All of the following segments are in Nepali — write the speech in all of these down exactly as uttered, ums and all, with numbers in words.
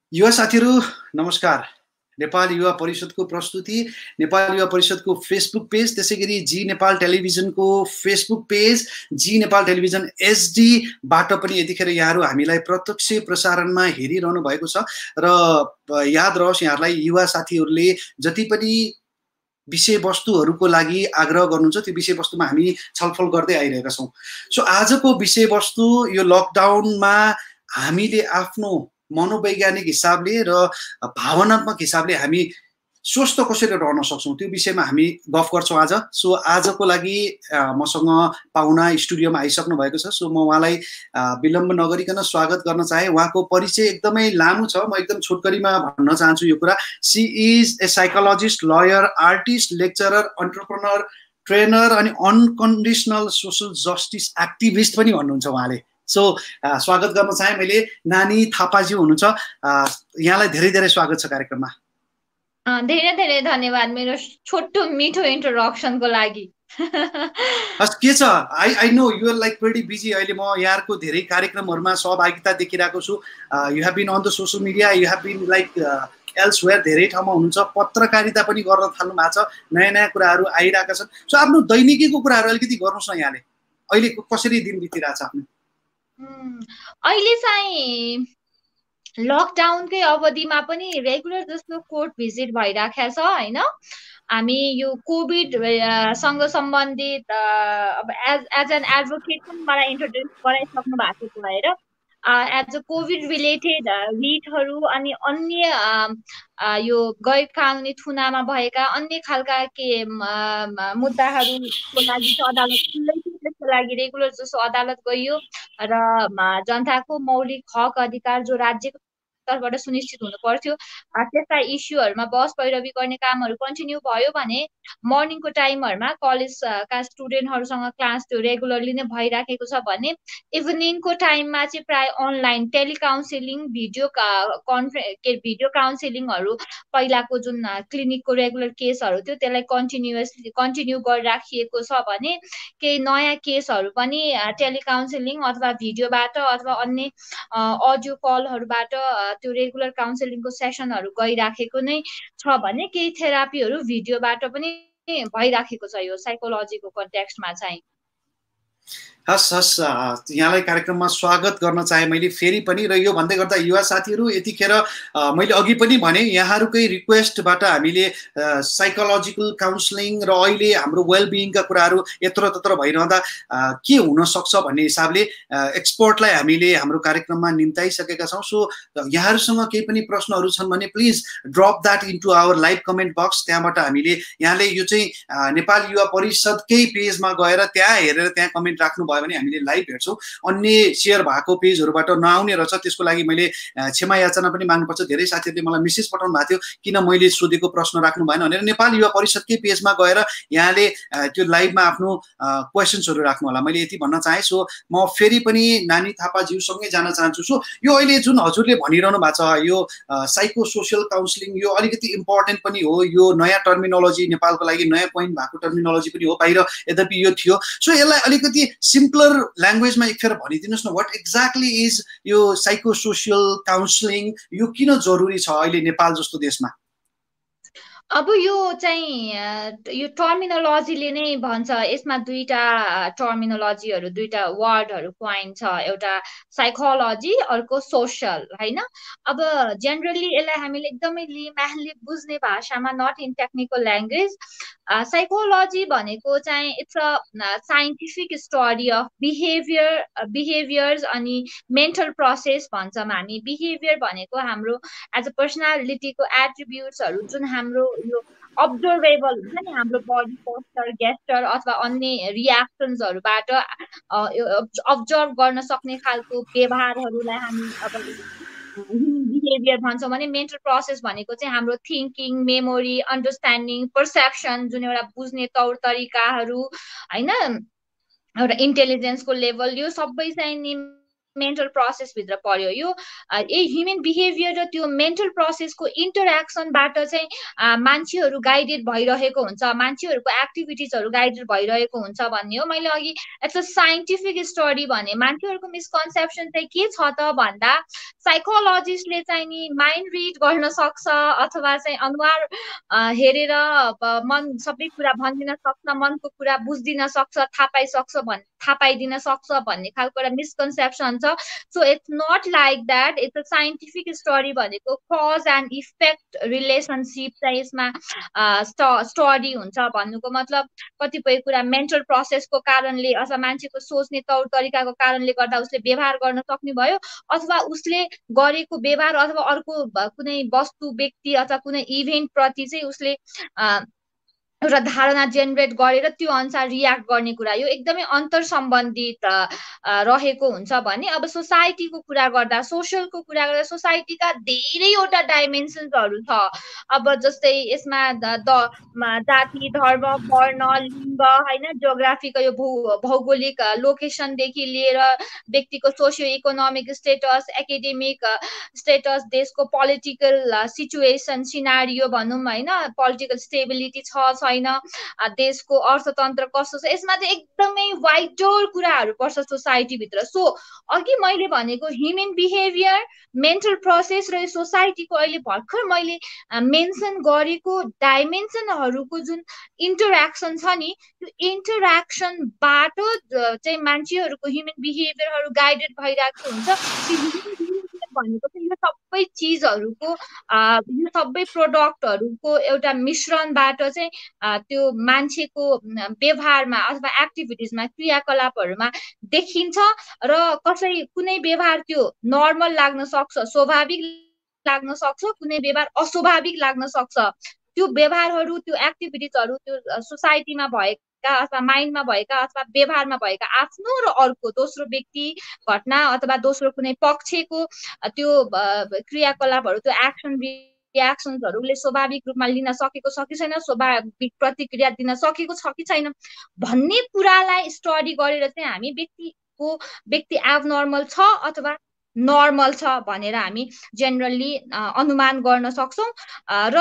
युवा साथीहरू नमस्कार। नेपाल युवा परिषदको प्रस्तुति, नेपाल युवा परिषदको फेसबुक पेज, त्यसैगरी जी नेपाल टेलिभिजनको फेसबुक पेज, जी नेपाल टेलिभिजन एचडी बाट पनि यतिखेर यहाँहरू हामीलाई प्रत्यक्ष प्रसारणमा हेरिरहनु भएको छ र याद रहोस् यहाँहरूलाई युवा साथीहरूले जति पनि विषयवस्तुहरूको लागि आग्रह गर्नुहुन्छ त्यो विषयवस्तुमा हामी छलफल गर्दै आइरहेका छौँ। सो आजको विषयवस्तु यो लकडाउनमा हामीले आफ्नो मनोवैज्ञानिक हिसाबले र भावनात्मक हिसाबले हामी स्वस्थ कसरी रहन सक्छौँ त्यो विषयमा हामी गफ गर्छौँ आज। सो आजको लागि मसँग पाहुना स्टुडियोमा आइसक्नु भएको छ। सो म उहाँलाई विलम्ब नगरिकन स्वागत गर्न चाहे। उहाँको परिचय एकदमै लामो छ, म एकदम छोटकरीमा भन्न चाहन्छु यो कुरा। She is a psychologist, lawyer, artist, lecturer, entrepreneur, trainer अनि अनकन्डिसनल सोसल जस्टिस एक्टिभिस्ट पनि भन्नुहुन्छ उहाँले। सो स्वागत गर्न चाहे मैले। नानी थापाज्यू हुनुहुन्छ, यहाँलाई धेरै धेरै स्वागत छ कार्यक्रममा। धेरै धेरै धन्यवाद मेरो छोटो मिठो इन्ट्रोडक्सनको लागि। हस् के छ, I I know you are like pretty busy. अहिले म यहाँको धेरै कार्यक्रमहरुमा सहभागिता देखिरहेको छु। You have been on the social media, you have been like elsewhere, धेरै ठाउँमा हुनुहुन्छ, पत्रकारिता पनि गर्न थाल्नु भएको छ, नयाँ नयाँ कुराहरू आइरहेका छन्। सो आफ्नो दैनिकीको कुराहरू अलिकति गर्नुहोस् न यहाँले, अहिले कसरी दिन बितिरहेछ आफ्नो? अहिले चाहिँ लकडाउनकै अवधिमा पनि रेगुलर जस्तो कोर्ट भिजिट भइराखेको छ हैन। हामी यो कोभिड सँग सम्बन्धित अब एज एज एन एडभोकेट पनि मलाई इन्ट्रोड्युस गराइसक्नु भएको छ भएर एज अ कोभिड रिलेटेड रिटहरू अनि अन्य यो गैर कानुनी थुनामा भएका अन्य खालका के मुद्दाहरूको लागि चाहिँ अदालत खुल्लै छ। त्यसको लागि रेगुलर जस्तो अदालत गइयो र जनताको मौलिक हक अधिकार जो राज्यको तर्फबाट सुनिश्चित हुनु पर्थ्यो त्यस्ता इस्युहरूमा बहस पैरवी गर्ने कामहरू कन्टिन्यू भयो भने मर्निङको टाइमहरूमा कलेजका स्टुडेन्टहरूसँग क्लास त्यो रेगुलरली नै भइराखेको छ भने इभिनिङको टाइममा चाहिँ प्राय अनलाइन टेलिकाउन्सिलिङ, भिडियो कन्फरे के भिडियो काउन्सिलिङहरू पहिलाको जुन क्लिनिकको रेगुलर केसहरू थियो त्यसलाई कन्टिन्युसली कन्टिन्यू गरिराखिएको छ भने केही नयाँ केसहरू पनि टेलिकाउन्सिलिङ अथवा भिडियोबाट अथवा अन्य अडियो कलहरूबाट त्यो रेगुलर काउन्सिलिङको सेसनहरू गइराखेको नै छ भने केही थेरापीहरू भिडियोबाट पनि भइराखेको छ यो साइकोलोजीको कन्टेक्स्टमा चाहिँ। हस् हस् यहाँलाई कार्यक्रममा स्वागत गर्न चाहे मैले फेरि पनि। र यो भन्दै गर्दा युवा साथीहरू यतिखेर मैले अघि पनि भने यहाँहरूकै रिक्वेस्टबाट हामीले साइकोलोजिकल काउन्सिलिङ र अहिले हाम्रो वेलबिङका कुराहरू यत्र तत्र भइरहँदा के हुनसक्छ भन्ने हिसाबले एक्सपर्टलाई हामीले हाम्रो कार्यक्रममा निम्ताइसकेका छौँ। सो यहाँहरूसँग केही पनि प्रश्नहरू छन् भने please drop that into our live comment box. त्यहाँबाट हामीले यहाँले यो चाहिँ नेपाल युवा परिषदकै पेजमा गएर त्यहाँ हेरेर त्यहाँ कमेन्ट राख्नु भयो भने हामीले लाइभ हेर्छौँ। अन्य सेयर भएको पेजहरूबाट नआउने रहेछ, त्यसको लागि मैले क्षमा याचना पनि माग्नुपर्छ। धेरै साथीहरूले मलाई मेसेज पठाउनु भएको थियो किन मैले सोधेको प्रश्न राख्नु भएन भनेर। नेपाल युवा परिषदकै पेजमा गएर यहाँले त्यो लाइभमा आफ्नो क्वेसन्सहरू राख्नु होला, मैले यति भन्न चाहेँ। सो म फेरि पनि नानी थापाज्यूसँगै जान चाहन्छु। सो यो अहिले जुन हजुरले भनिरहनु भएको छ यो साइको सोसियल काउन्सिलिङ, यो अलिकति इम्पोर्टेन्ट पनि हो, यो नयाँ टर्मिनोलोजी नेपालको लागि नयाँ पोइन्ट भएको टर्मिनोलोजी पनि हो, बाहिर यद्यपि यो थियो। सो यसलाई अलिकति सिम्पलर ल्याङ्ग्वेजमा एक फेर भनिदिनुहोस् न, वाट एक्ज्याक्टली इज यो साइको सोसियल काउन्सिलिङ, यो किन जरुरी छ अहिले नेपाल जस्तो देशमा? अब यो चाहिँ यो टर्मिनोलोजीले नै भन्छ, यसमा दुईटा टर्मिनोलोजीहरू दुईटा वर्डहरू पोइन्ट छ, एउटा साइकोलोजी अर्को सोसल हैन। अब जेनरली यसलाई हामीले एकदमै लिम्यानले बुझ्ने भाषामा, not in technical language, psychology भनेको चाहिँ it's a scientific study of behaviour behaviours अनि मेन्टल प्रोसेस भन्छौँ हामी। बिहेभियर भनेको हाम्रो एज अ पर्सनालिटीको एट्रिब्युट्सहरू जुन हाम्रो यो अब्जर्भेबल हुन्छ नि, हाम्रो बडी पोस्चर, गेस्चर अथवा अन्य रियाक्सन्सहरूबाट अब्जर्भ गर्न सक्ने खालको व्यवहारहरूलाई हामी अब बिहेभियर भन्छौँ भने मेन्टल प्रोसेस भनेको चाहिँ हाम्रो थिङ्किङ, मेमोरी, अन्डरस्ट्यान्डिङ, पर्सेप्सन जुन एउटा बुझ्ने तौर तरिकाहरू हैन, एउटा इन्टेलिजेन्सको लेभल, यो सबै चाहिँ नि मेन्टल प्रोसेसभित्र पर्यो। यो यही ह्युमन बिहेभियर र त्यो मेन्टल प्रोसेसको इन्टरेक्सनबाट चाहिँ मान्छेहरू गाइडेड भइरहेको हुन्छ, मान्छेहरूको एक्टिभिटिजहरू गाइडेड भइरहेको हुन्छ भन्ने हो। मैले अघि इट्स अ साइन्टिफिक स्टडी भने मान्छेहरूको मिसकन्सेप्सन चाहिँ के छ त भन्दा साइकोलोजिस्टले चाहिँ नि माइन्ड रिड गर्न सक्छ अथवा चाहिँ अनुहार हेरेर मन सबै कुरा भनिदिन सक्छ, मनको कुरा बुझ्दिन सक्छ, थाहा पाइसक्छ भन् थाहा पाइदिन सक्छ भन्ने खालको एउटा मिसकन्सेप्सन छ। So it's not like that, it's a scientific study भनेको कज एन्ड इफेक्ट रिलेसनसिप चाहिँ यसमा स्टडी हुन्छ भन्नुको मतलब कतिपय कुरा मेन्टल प्रोसेसको कारणले अथवा मान्छेको सोच्ने तौर तरिकाको कारणले गर्दा उसले व्यवहार गर्न सक्ने भयो, अथवा उसले गरेको व्यवहार अथवा अर्को कुनै वस्तु व्यक्ति अथवा कुनै इभेन्ट प्रति चाहिँ उसले एउटा धारणा जेनेरेट गरेर त्यो अनुसार रियाक्ट गर्ने कुरा, यो एकदमै अन्तर सम्बन्धित रहेको हुन्छ भने अब सोसाइटीको कुरा गर्दा, सोसियलको कुरा गर्दा सोसाइटीका धेरैवटा डाइमेन्सन्सहरू छ। अब जस्तै यसमा जाति, धर्म, वर्ण, लिङ्ग होइन, जियोग्राफीको यो भू भौगोलिक लोकेसनदेखि लिएर व्यक्तिको socio economic status, academic status, देशको पोलिटिकल सिचुएसन सिनारियो भनौँ होइन, पोलिटिकल स्टेबिलिटी छ छैन, देशको अर्थतन्त्र कस्तो छ, यसमा चाहिँ एकदमै वाइडर कुराहरू पर्छ सोसाइटीभित्र। सो अघि मैले भनेको ह्युमन बिहेभियर, मेन्टल प्रोसेस र सोसाइटीको अहिले भर्खर मैले मेन्सन गरेको डाइमेन्सनहरूको जुन इन्टरेक्सन छ नि, त्यो इन्टरेक्सनबाट चाहिँ मान्छेहरूको ह्युमन बिहेभियरहरू गाइडेड भइरहेको हुन्छ। भनेको चाहिँ यो सबै चिजहरूको यो सबै प्रोडक्टहरूको एउटा मिश्रणबाट चाहिँ त्यो मान्छेको व्यवहारमा अथवा एक्टिभिटिजमा, क्रियाकलापहरूमा देखिन्छ र कसै कुनै व्यवहार त्यो नर्मल लाग्न सक्छ, स्वाभाविक लाग्न सक्छ, कुनै व्यवहार अस्वाभाविक लाग्न सक्छ। त्यो व्यवहारहरू, त्यो एक्टिभिटिजहरू त्यो सोसाइटीमा भएका अथवा माइन्डमा भएका अथवा व्यवहारमा भएका आफ्नो र अर्को दोस्रो व्यक्ति, घटना अथवा दोस्रो कुनै पक्षको त्यो क्रियाकलापहरू, त्यो एक्सन रियाक्सन्सहरूले स्वाभाविक रूपमा लिन सकेको छ कि छैन, स्वाभाविक प्रतिक्रिया दिन सकेको छ कि छैन भन्ने कुरालाई स्टडी गरेर चाहिँ हामी व्यक्तिको व्यक्ति एबनर्मल छ अथवा नर्मल छ भनेर हामी जेनरली अनुमान गर्न सक्छौँ। र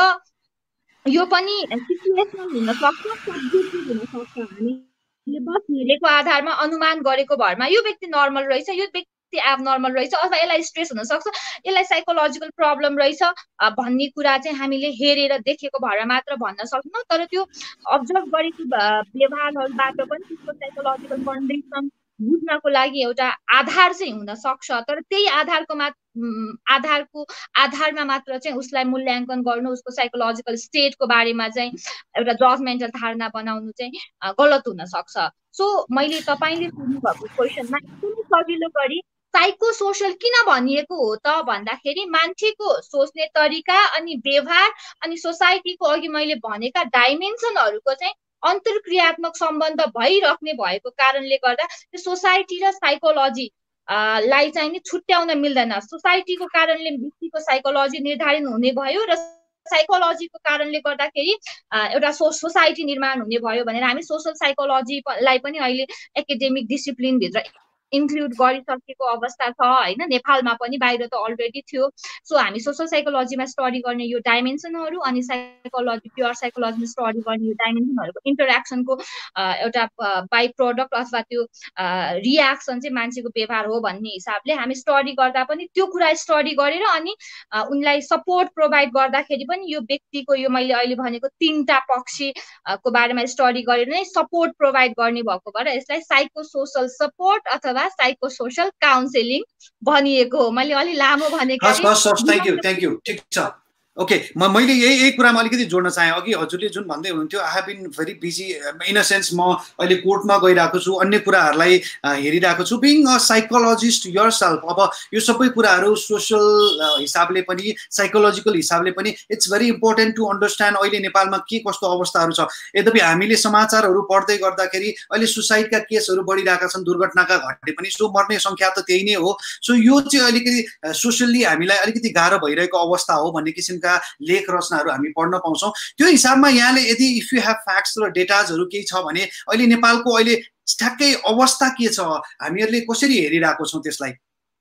यो पनि सिचुएसनल हुन सक्छ, सब्जेक्टिभ हुन सक्छ। हामीले बस हेरेको आधारमा अनुमान गरेको भरमा यो व्यक्ति नर्मल रहेछ, यो व्यक्ति एबनर्मल रहेछ अथवा यसलाई स्ट्रेस हुन सक्छ, यसलाई साइकोलोजिकल प्रब्लम रहेछ भन्ने कुरा चाहिँ हामीले हेरेर देखेको भएर मात्र भन्न सक्दैनौँ। तर त्यो अब्जर्भ गरेको व्यवहारहरूबाट पनि त्यसको साइकोलोजिकल कन्डिसन बुझ्नको लागि एउटा आधार चाहिँ हुन सक्छ। तर त्यही आधारको मात्र आधारको आधारमा मात्र चाहिँ उसलाई मूल्याङ्कन गर्नु, उसको साइकोलोजिकल स्टेटको बारेमा चाहिँ एउटा जजमेन्टल धारणा बनाउनु चाहिँ गलत हुन सक्छ। सो मैले तपाईँले सोध्नुभएको क्वेसनमा एकदमै सजिलो गरी साइको सोसल किन भनिएको हो त भन्दाखेरि मान्छेको सोच्ने तरिका अनि व्यवहार अनि सोसाइटीको अघि मैले भनेका डाइमेन्सनहरूको चाहिँ अन्तर्क्रियात्मक सम्बन्ध भइराख्ने भएको कारणले गर्दा त्यो सोसाइटी र साइकोलोजी लाई चाहिँ नि छुट्याउन मिल्दैन। सोसाइटीको कारणले व्यक्तिको साइकोलोजी निर्धारण हुने भयो र साइकोलोजीको कारणले गर्दाखेरि एउटा सो सोसाइटी निर्माण हुने भयो भनेर हामी सोसल साइकोलोजीलाई पनि अहिले एकाडेमिक डिसिप्लिनभित्र इन्क्लुड गरिसकेको अवस्था छ होइन। नेपालमा पनि, बाहिर त अलरेडी थियो। सो हामी सोसल साइकोलोजीमा स्टडी गर्ने यो डाइमेन्सनहरू अनि साइकोलोजी प्योर साइकोलोजीमा स्टडी गर्ने यो डाइमेन्सनहरूको इन्टरेक्सनको एउटा बाई प्रोडक्ट अथवा त्यो रियाक्सन चाहिँ मान्छेको व्यवहार हो भन्ने हिसाबले हामी स्टडी गर्दा पनि त्यो कुरा स्टडी गरेर अनि उनलाई सपोर्ट प्रोभाइड गर्दाखेरि पनि यो व्यक्तिको यो मैले अहिले भनेको तिनवटा पक्षको बारेमा स्टडी गरेर नै सपोर्ट प्रोभाइड गर्ने भएको भएर यसलाई साइको सोसल सपोर्ट अथवा साइको सोशल काउन्सिलिङ भनिएको हो। मैले अलि लामो भनेको हस् हस् हस् थ्याङ्क यू थ्याङ्क यू ठिक छ। ओके म मैले यही यही कुरामा अलिकति जोड्न चाहेँ। अघि हजुरले जुन भन्दै हुनुहुन्थ्यो I have been very busy in a sense, म अहिले कोर्टमा गइरहेको छु, अन्य कुराहरूलाई हेरिरहेको छु। Being a psychologist yourself, अब यो सबै कुराहरू सोसल हिसाबले पनि साइकोलोजिकल हिसाबले पनि it's very important to understand अहिले नेपालमा के कस्तो अवस्थाहरू छ। यद्यपि हामीले समाचारहरू पढ्दै गर्दाखेरि अहिले सुसाइडका केसहरू बढिरहेका छन्, दुर्घटनाका घटे पनि, सो मर्ने सङ्ख्या त त्यही नै हो। सो यो चाहिँ अलिकति सोसियल्ली हामीलाई अलिकति गाह्रो भइरहेको अवस्था हो भन्ने किसिमको लेख रचनाहरू हामी पढ्न पाउँछौँ। त्यो हिसाबमा यहाँले यदि इफ यु हेभ फ्याक्ट्स र डेटाजहरू केही छ भने अहिले नेपालको अहिले ठ्याक्कै अवस्था के छ, हामीहरूले कसरी हेरिरहेको छौँ त्यसलाई?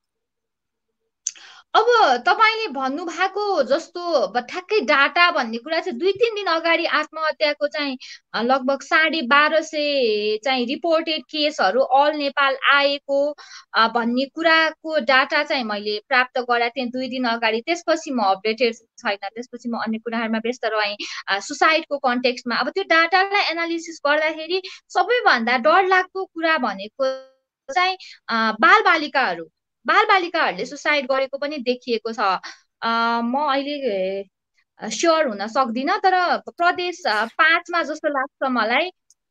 अब तपाईँले भन्नुभएको जस्तो ठ्याक्कै डाटा भन्ने कुरा चाहिँ दुई तिन दिन अगाडि आत्महत्याको चाहिँ लगभग साढे बाह्र सय चाहिँ रिपोर्टेड केसहरू अल नेपाल आएको भन्ने कुराको डाटा चाहिँ मैले प्राप्त गराएको थिएँ दुई दिन अगाडि। त्यसपछि म अपडेटेड छैन, त्यसपछि म अन्य कुराहरूमा व्यस्त रहेँ सुसाइडको कन्टेक्स्टमा। अब त्यो डाटालाई एनालिसिस गर्दाखेरि सबैभन्दा डरलाग्दो कुरा भनेको चाहिँ बालबालिकाहरू बालबालिकाहरूले सुसाइड गरेको पनि देखिएको छ। म अहिले स्योर हुन सक्दिनँ, तर प्रदेश पाँचमा जस्तो लाग्छ मलाई।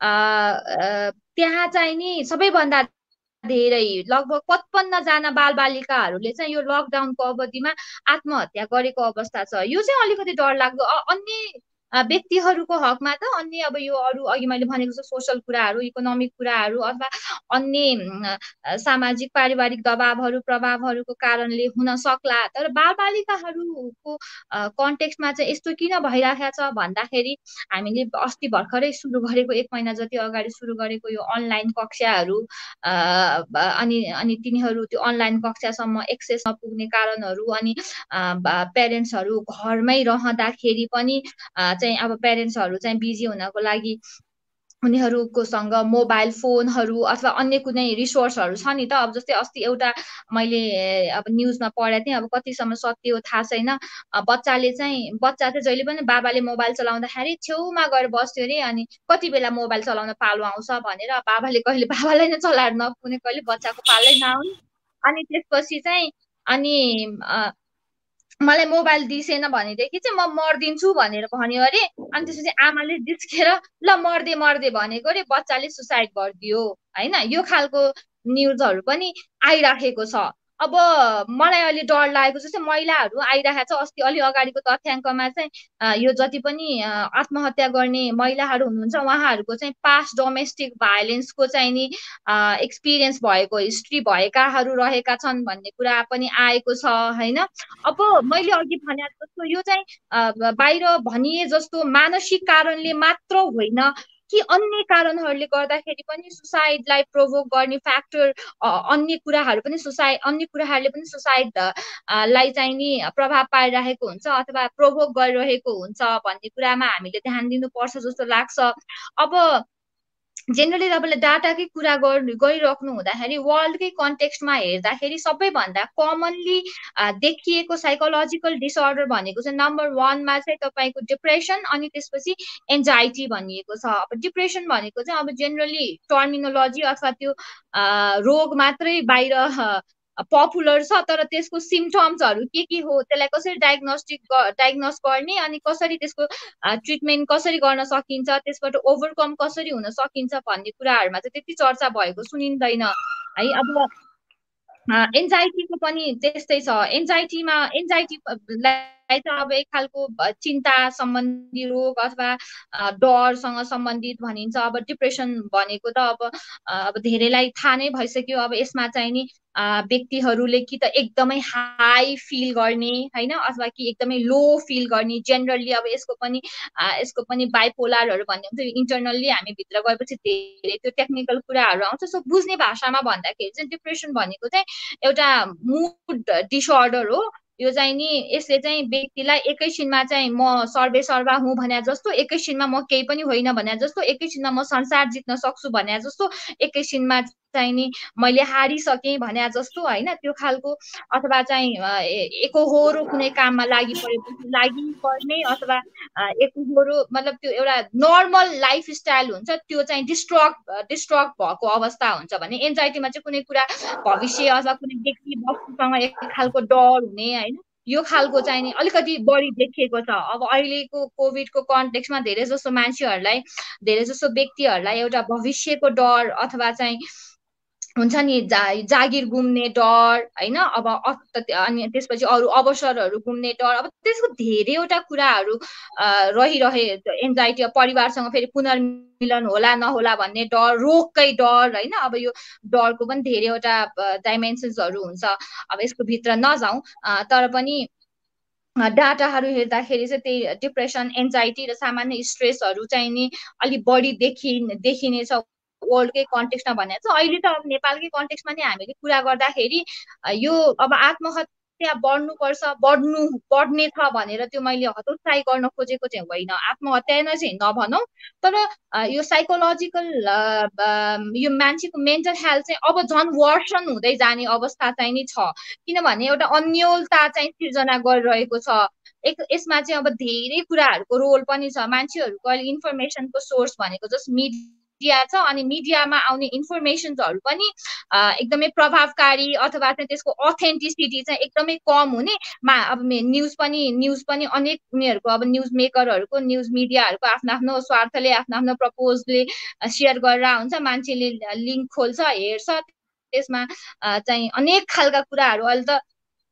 त्यहाँ चाहिँ नि सबैभन्दा धेरै लगभग पचपन्न जना बालबालिकाहरूले चाहिँ यो लकडाउनको अवधिमा आत्महत्या गरेको अवस्था छ। यो चाहिँ अलिकति डरलाग्दो। अन्य व्यक्तिहरूको हकमा त अन्य अब यो अरू अघि मैले भनेको जस्तो सोसल कुराहरू, इकोनोमिक कुराहरू अथवा अन्य सामाजिक पारिवारिक दबावहरू प्रभावहरूको कारणले हुन सक्ला, तर बालबालिकाहरूको कन्टेक्स्टमा चाहिँ यस्तो किन भइरहेको छ भन्दाखेरि हामीले अस्ति भर्खरै सुरु गरेको एक महिना जति अगाडि सुरु गरेको यो अनलाइन कक्षाहरू अनि अनि तिनीहरू त्यो अनलाइन कक्षासम्म एक्सेस नपुग्ने कारणहरू, अनि पेरेन्ट्सहरू घरमै रहँदाखेरि पनि चाहिँ अब पेरेन्ट्सहरू चाहिँ बिजी हुनको लागि उनीहरूकोसँग मोबाइल फोनहरू अथवा अन्य कुनै रिसोर्सहरू छ नि त। अब जस्तै अस्ति एउटा मैले अब न्युजमा पढेको थिएँ, अब कतिसम्म सत्य हो थाहा छैन, बच्चाले चाहिँ बच्चा चाहिँ जहिले पनि बाबाले मोबाइल चलाउँदाखेरि छेउमा गएर बस्थ्यो अरे, अनि कति बेला मोबाइल चलाउन पालो आउँछ भनेर बाबाले कहिले बाबालाई नै चलाएर नपुग्ने, कहिले बच्चाको पालै नआउने। अनि त्यसपछि चाहिँ अनि मलाई मोबाइल दिसेन भनेदेखि चाहिँ म मर्दिन्छु भनेर भन्यो अरे। अनि त्यसपछि आमाले जिस्केर ल मर्दे मर्दे भनेको अरे, बच्चाले सुसाइड गरिदियो होइन। यो खालको न्युजहरू पनि आइराखेको छ। अब मलाई अहिले डर लागेको जस्तै महिलाहरू आइरहेको छ। अस्ति अलि अगाडिको तथ्याङ्कमा चाहिँ यो जति पनि आत्महत्या गर्ने महिलाहरू हुनुहुन्छ उहाँहरूको चाहिँ पास्ट डोमेस्टिक भाइलेन्सको चाहिँ नि एक्सपिरियन्स भएको, हिस्ट्री भएकाहरू रहेका छन् भन्ने कुरा पनि आएको छ होइन। अब मैले अघि भने जस्तो यो चाहिँ बाहिर भनिए जस्तो मानसिक कारणले मात्र होइन कि अन्य कारणहरूले गर्दाखेरि पनि सुसाइडलाई प्रोभोक गर्ने फ्याक्टर अन्य कुराहरू पनि सुसाइड अन्य कुराहरूले पनि सुसाइड लाई चाहिँ नि प्रभाव पारिरहेको हुन्छ अथवा प्रोभोक गरिरहेको हुन्छ भन्ने कुरामा हामीले ध्यान दिनुपर्छ जस्तो लाग्छ। अब जेनरली तपाईँले डाटाकै कुरा गरिराख्नु हुँदाखेरि वर्ल्डकै कन्टेक्स्टमा हेर्दाखेरि सबैभन्दा कमनली देखिएको साइकोलोजिकल डिसअर्डर भनेको चाहिँ नम्बर वानमा चाहिँ तपाईँको डिप्रेसन अनि त्यसपछि एन्जाइटी भनिएको छ। अब डिप्रेसन भनेको चाहिँ अब जेनरली टर्मिनोलोजी अथवा त्यो रोग मात्रै बाहिर पपुलर छ, तर त्यसको सिम्टम्सहरू के के हो, त्यसलाई कसरी डायग्नोस्टिक डायग्नोस गर्ने अनि कसरी त्यसको ट्रिटमेन्ट कसरी गर्न सकिन्छ, त्यसबाट ओभरकम कसरी हुन सकिन्छ भन्ने कुराहरूमा चाहिँ त्यति चर्चा भएको सुनिँदैन है। अब एन्जाइटीको पनि त्यस्तै छ। एन्जाइटीमा एन्जाइटीलाई चाहिँ अब एक खालको चिन्ता सम्बन्धी रोग अथवा डरसँग सम्बन्धित भनिन्छ। अब डिप्रेसन भनेको त अब अब धेरैलाई थाहा नै भइसक्यो। अब यसमा चाहिँ नि व्यक्तिहरूले कि त एकदमै हाई फिल गर्ने होइन अथवा कि एकदमै लो फिल गर्ने। जेनरली अब यसको पनि यसको पनि बाइपोलरहरू भन्ने हुन्छ। इन्टरनल्ली हामी भित्र गएपछि धेरै त्यो टेक्निकल कुराहरू आउँछ। सो बुझ्ने भाषामा भन्दाखेरि चाहिँ डिप्रेसन भनेको चाहिँ एउटा मुड डिसअर्डर हो। यो चाहिँ नि यसले चाहिँ व्यक्तिलाई एकैछिनमा चाहिँ म सर्वे सर्वा हुँ भने जस्तो, एकैछिनमा म केही पनि होइन भने जस्तो, एकैछिनमा म संसार जित्न सक्छु भने जस्तो, एकैछिनमा चाहिँ नि मैले हारिसकेँ भने जस्तो होइन त्यो खालको, अथवा चाहिँ एकहोरो कुनै काममा लागि परेपछि लागि पर्ने अथवा एकहोरो मतलब त्यो एउटा नर्मल लाइफ स्टाइल हुन्छ त्यो चाहिँ डिस्ट्रक्ट डिस्ट्रक्ट भएको अवस्था हुन्छ भने एन्जाइटीमा चाहिँ कुनै कुरा भविष्य अथवा कुनै व्यक्ति वस्तुसँग एक खालको डर हुने होइन यो खालको चाहिँ नि अलिकति बढी देखिएको छ। अब अहिलेको कोभिडको कन्टेक्स्टमा धेरै जसो मान्छेहरूलाई धेरै जसो व्यक्तिहरूलाई एउटा भविष्यको डर अथवा चाहिँ हुन्छ नि जा जागिर गुम्ने डर होइन। अब अनि त्यसपछि अरू अवसरहरू गुम्ने डर, अब त्यसको धेरैवटा कुराहरू रहिरहे। एन्जाइटी परिवारसँग फेरि पुनर्मिलन होला नहोला भन्ने डर, रोगकै डर होइन। अब यो डरको पनि धेरैवटा डाइमेन्सन्सहरू हुन्छ। अब यसको भित्र नजाउँ, तर पनि डाटाहरू हेर्दाखेरि चाहिँ त्यही डिप्रेसन एन्जाइटी र सामान्य स्ट्रेसहरू चाहिँ नि अलिक बढी देखि देखिने छ वर्ल्डकै कन्टेक्स्टमा भने चाहिँ। अहिले त अब नेपालकै कन्टेक्स्टमा नि हामीले कुरा गर्दाखेरि यो अब आत्महत्या समस्या बढ्नुपर्छ बढ्नु बढ्ने छ भनेर त्यो मैले हतोत्साही गर्न खोजेको चाहिँ होइन, आत्महत्या नै चाहिँ नभनौँ, तर यो साइकोलोजिकल यो मान्छेको मेन्टल हेल्थ चाहिँ अब झन् वर्सन हुँदै जाने अवस्था चाहिँ नि छ, किनभने एउटा अन्योलता चाहिँ सिर्जना गरिरहेको छ। एक यसमा चाहिँ अब धेरै कुराहरूको रोल पनि छ। मान्छेहरूको अहिले इन्फर्मेसनको सोर्स भनेको जस्ट मिडिया छ, अनि मिडियामा आउने इन्फर्मेसन्सहरू पनि एकदमै प्रभावकारी अथवा चाहिँ त्यसको अथेन्टिसिटी चाहिँ एकदमै कम हुने मा अब न्युज पनि न्युज पनि अनेक उनीहरूको अब न्युज मेकरहरूको न्युज मिडियाहरूको आफ्नो आफ्नो स्वार्थले आफ्नो आफ्नो प्रपोजले सेयर गरेर हुन्छ, मान्छेले लिङ्क खोल्छ हेर्छ, त्यसमा चाहिँ अनेक खालका कुराहरू अहिले त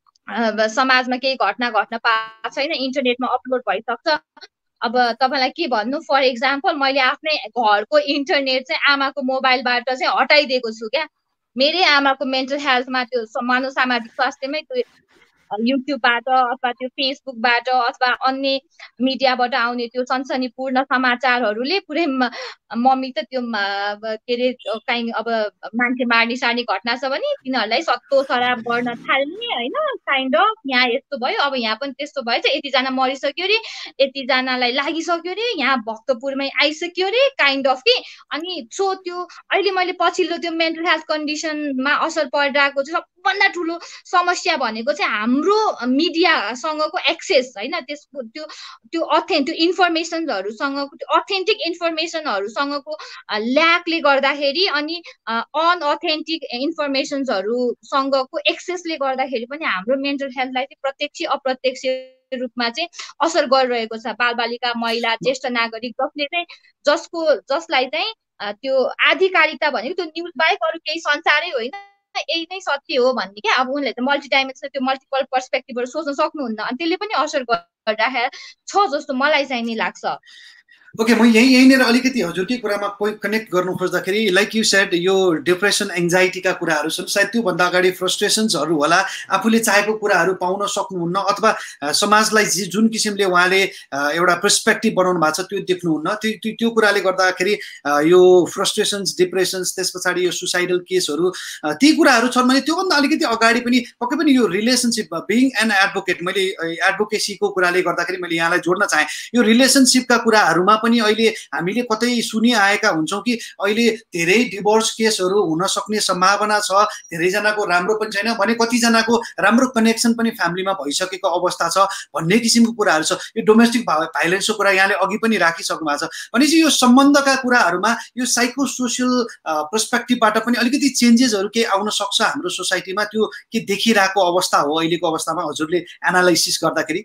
समाजमा केही घटना घट्न पाएको छैन, इन्टरनेटमा अपलोड भइसक्छ। अब तपाईँलाई के भन्नु, फर इक्जाम्पल मैले आफ्नै घरको इन्टरनेट चाहिँ आमाको मोबाइलबाट चाहिँ हटाइदिएको छु क्या। मेरै आमाको मेन्टल हेल्थमा त्यो मानव सामाजिक स्वास्थ्यमै त्यो युट्युबबाट अथवा त्यो फेसबुकबाट अथवा अन्य मिडियाबाट आउने त्यो सनसनीपूर्ण समाचारहरूले पुरै मम्मी त त्यो के अरे काहीँ अब मान्छे मार्ने सार्ने घटना छ भने तिनीहरूलाई सत्तो शराब गर्न थाल्ने होइन, काइन्ड अफ यहाँ यस्तो भयो, अब यहाँ पनि त्यस्तो भएछ, यतिजना मरिसक्यो अरे, यतिजनालाई लागिसक्यो अरे, यहाँ भक्तपुरमै आइसक्यो अरे, काइन्ड अफ कि। अनि सो त्यो अहिले मैले पछिल्लो त्यो मेन्टल हेल्थ कन्डिसनमा असर परिरहेको चाहिँ सबभन्दा ठुलो समस्या भनेको चाहिँ हाम्रो मिडियासँगको एक्सेस होइन, त्यसको त्यो त्यो अथेन्ट त्यो इन्फर्मेसनहरूसँगको त्यो अथेन्टिक इन्फर्मेसनहरूसँगको ल्याकले गर्दाखेरि अनि अनअथेन्टिक इन्फर्मेसन्सहरूसँगको एक्सेसले गर्दाखेरि पनि हाम्रो मेन्टल हेल्थलाई चाहिँ प्रत्यक्ष अप्रत्यक्ष रूपमा चाहिँ असर गरिरहेको छ। बालबालिका, महिला, ज्येष्ठ नागरिक जसले चाहिँ जसको जसलाई चाहिँ त्यो आधिकारिकता भनेको त्यो न्युज बाहेक अरू केही संसारै होइन, यही नै सत्य हो भन्ने क्या। अब उनले त मल्टिडाइमेन्सनल त्यो मल्टिपल पर्सपेक्टिभबाट सोच्न सक्नुहुन्न, अनि त्यसले पनि असर गरिरहेको छ जस्तो मलाई चाहिँ नि लाग्छ। ओके, म यही यहीँनिर अलिकति हजुरकै कुरामा कोही कनेक्ट गर्नु खोज्दाखेरि लाइक यु सेड यो डिप्रेसन एङ्जाइटीका कुराहरू छन्, सायद त्योभन्दा अगाडि फ्रस्ट्रेसन्सहरू होला, आफूले चाहेको कुराहरू पाउन सक्नुहुन्न अथवा समाजलाई जे जुन किसिमले उहाँले एउटा पर्सपेक्टिभ बनाउनु भएको छ त्यो देख्नुहुन्न, त्यो त्यो कुराले गर्दाखेरि यो फ्रस्ट्रेसन्स, डिप्रेसन्स, त्यस पछाडि यो सुसाइडल केसहरू, ती कुराहरू छन् भने त्योभन्दा अलिकति अगाडि पनि पक्कै पनि यो रिलेसनसिप बिङ एन एडभोकेट, मैले एडभोकेसीको कुराले गर्दाखेरि मैले यहाँलाई जोड्न चाहेँ, यो रिलेसनसिपका कुराहरूमा पनि अहिले हामीले कतै सुनिआएका हुन्छौँ कि अहिले धेरै डिभोर्स केसहरू हुन सक्ने सम्भावना छ, धेरैजनाको राम्रो पनि छैन भने कतिजनाको राम्रो कनेक्सन पनि फ्यामिलीमा भइसकेको अवस्था छ भन्ने किसिमको कुराहरू छ। यो डोमेस्टिक भाइलेन्सको कुरा यहाँले अघि पनि राखिसक्नु भएको छ भनेपछि यो सम्बन्धका कुराहरूमा यो साइको सोसियल पर्सपेक्टिभबाट पनि अलिकति चेन्जेसहरू के आउन सक्छ हाम्रो सोसाइटीमा, त्यो के देखिरहेको अवस्था हो अहिलेको अवस्थामा हजुरले एनालाइसिस गर्दाखेरि?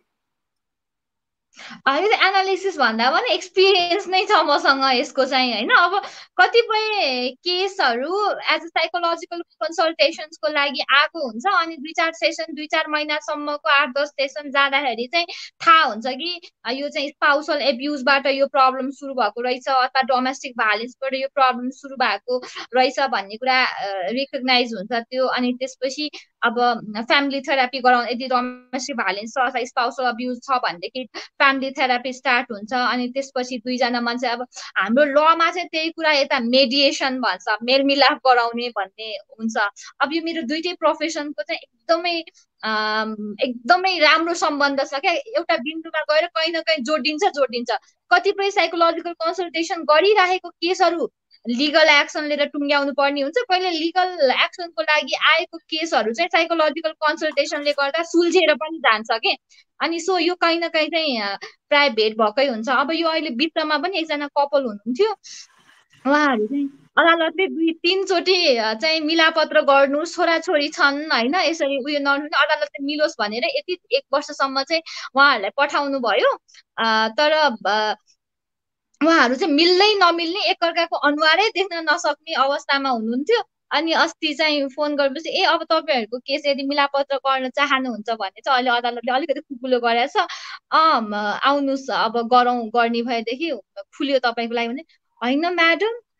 यो एनालिसिस भन्दा पनि एक्सपिरियन्स नै छ मसँग यसको चाहिँ होइन। अब कतिपय केसहरू एज अ साइकोलोजिकल कन्सल्टेसन्सको लागि आएको हुन्छ, अनि दुई चार सेसन दुई चार महिनासम्मको आठ दस सेसन जाँदाखेरि चाहिँ थाहा हुन्छ कि यो चाहिँ स्पाउसल एब्युजबाट यो प्रब्लम सुरु भएको रहेछ अथवा डोमेस्टिक भाइलेन्सबाट यो प्रब्लम सुरु भएको रहेछ भन्ने कुरा रिकगनाइज हुन्छ त्यो। अनि त्यसपछि अब फ्यामिली थेरापी गराउनु, यदि डोमेस्टिक भाइलेन्स छ अथवा स्पाउसल अब्युज छ भनेदेखि फ्यामिली थेरापी स्टार्ट हुन्छ। अनि त्यसपछि दुईजना मान्छे, अब हाम्रो लमा चाहिँ त्यही कुरा यता मेडिएसन भन्छ, मेलमिलाप गराउने भन्ने हुन्छ। अब यो मेरो दुइटै प्रोफेसनको चाहिँ एकदमै एकदमै राम्रो सम्बन्ध छ क्या। एउटा बिन्दुमा गएर कहीँ न कहीँ जोडिन्छ जोडिन्छ कतिपय साइकोलोजिकल कन्सल्टेसन गरिरहेको केसहरू लिगल एक्सन लिएर टुङ्ग्याउनु पर्ने हुन्छ, कहिले लिगल एक्सनको लागि आएको केसहरू चाहिँ साइकोलोजिकल कन्सल्टेसनले गर्दा सुल्झेर पनि जान्छ कि। अनि सो यो कहीँ न कहीँ चाहिँ प्राय भेट भएकै हुन्छ। अब यो अहिले विश्वमा पनि एकजना कपल हुनुहुन्थ्यो, उहाँहरू चाहिँ अदालतले दुई तिनचोटि चाहिँ मिलापत्र गर्नु, छोराछोरी छन् होइन, यसरी उयो नहुने, अदालतले मिलोस् भनेर यति एक वर्षसम्म चाहिँ उहाँहरूलाई पठाउनु भयो। तर उहाँहरू चाहिँ मिल्दै नमिल्ने, एकअर्काको अनुहारै देख्न नसक्ने अवस्थामा हुनुहुन्थ्यो। अनि अस्ति चाहिँ फोन गरेपछि ए अब तपाईँहरूको केस यदि मिलापत्र गर्न चाहनुहुन्छ भने चाहिँ अहिले अदालतले अलिकति खुकुलो गरेछ, अँ आउनुहोस् अब गरौँ, गर्ने भएदेखि खुल्यो तपाईँको लागि भने। होइन म्याडम,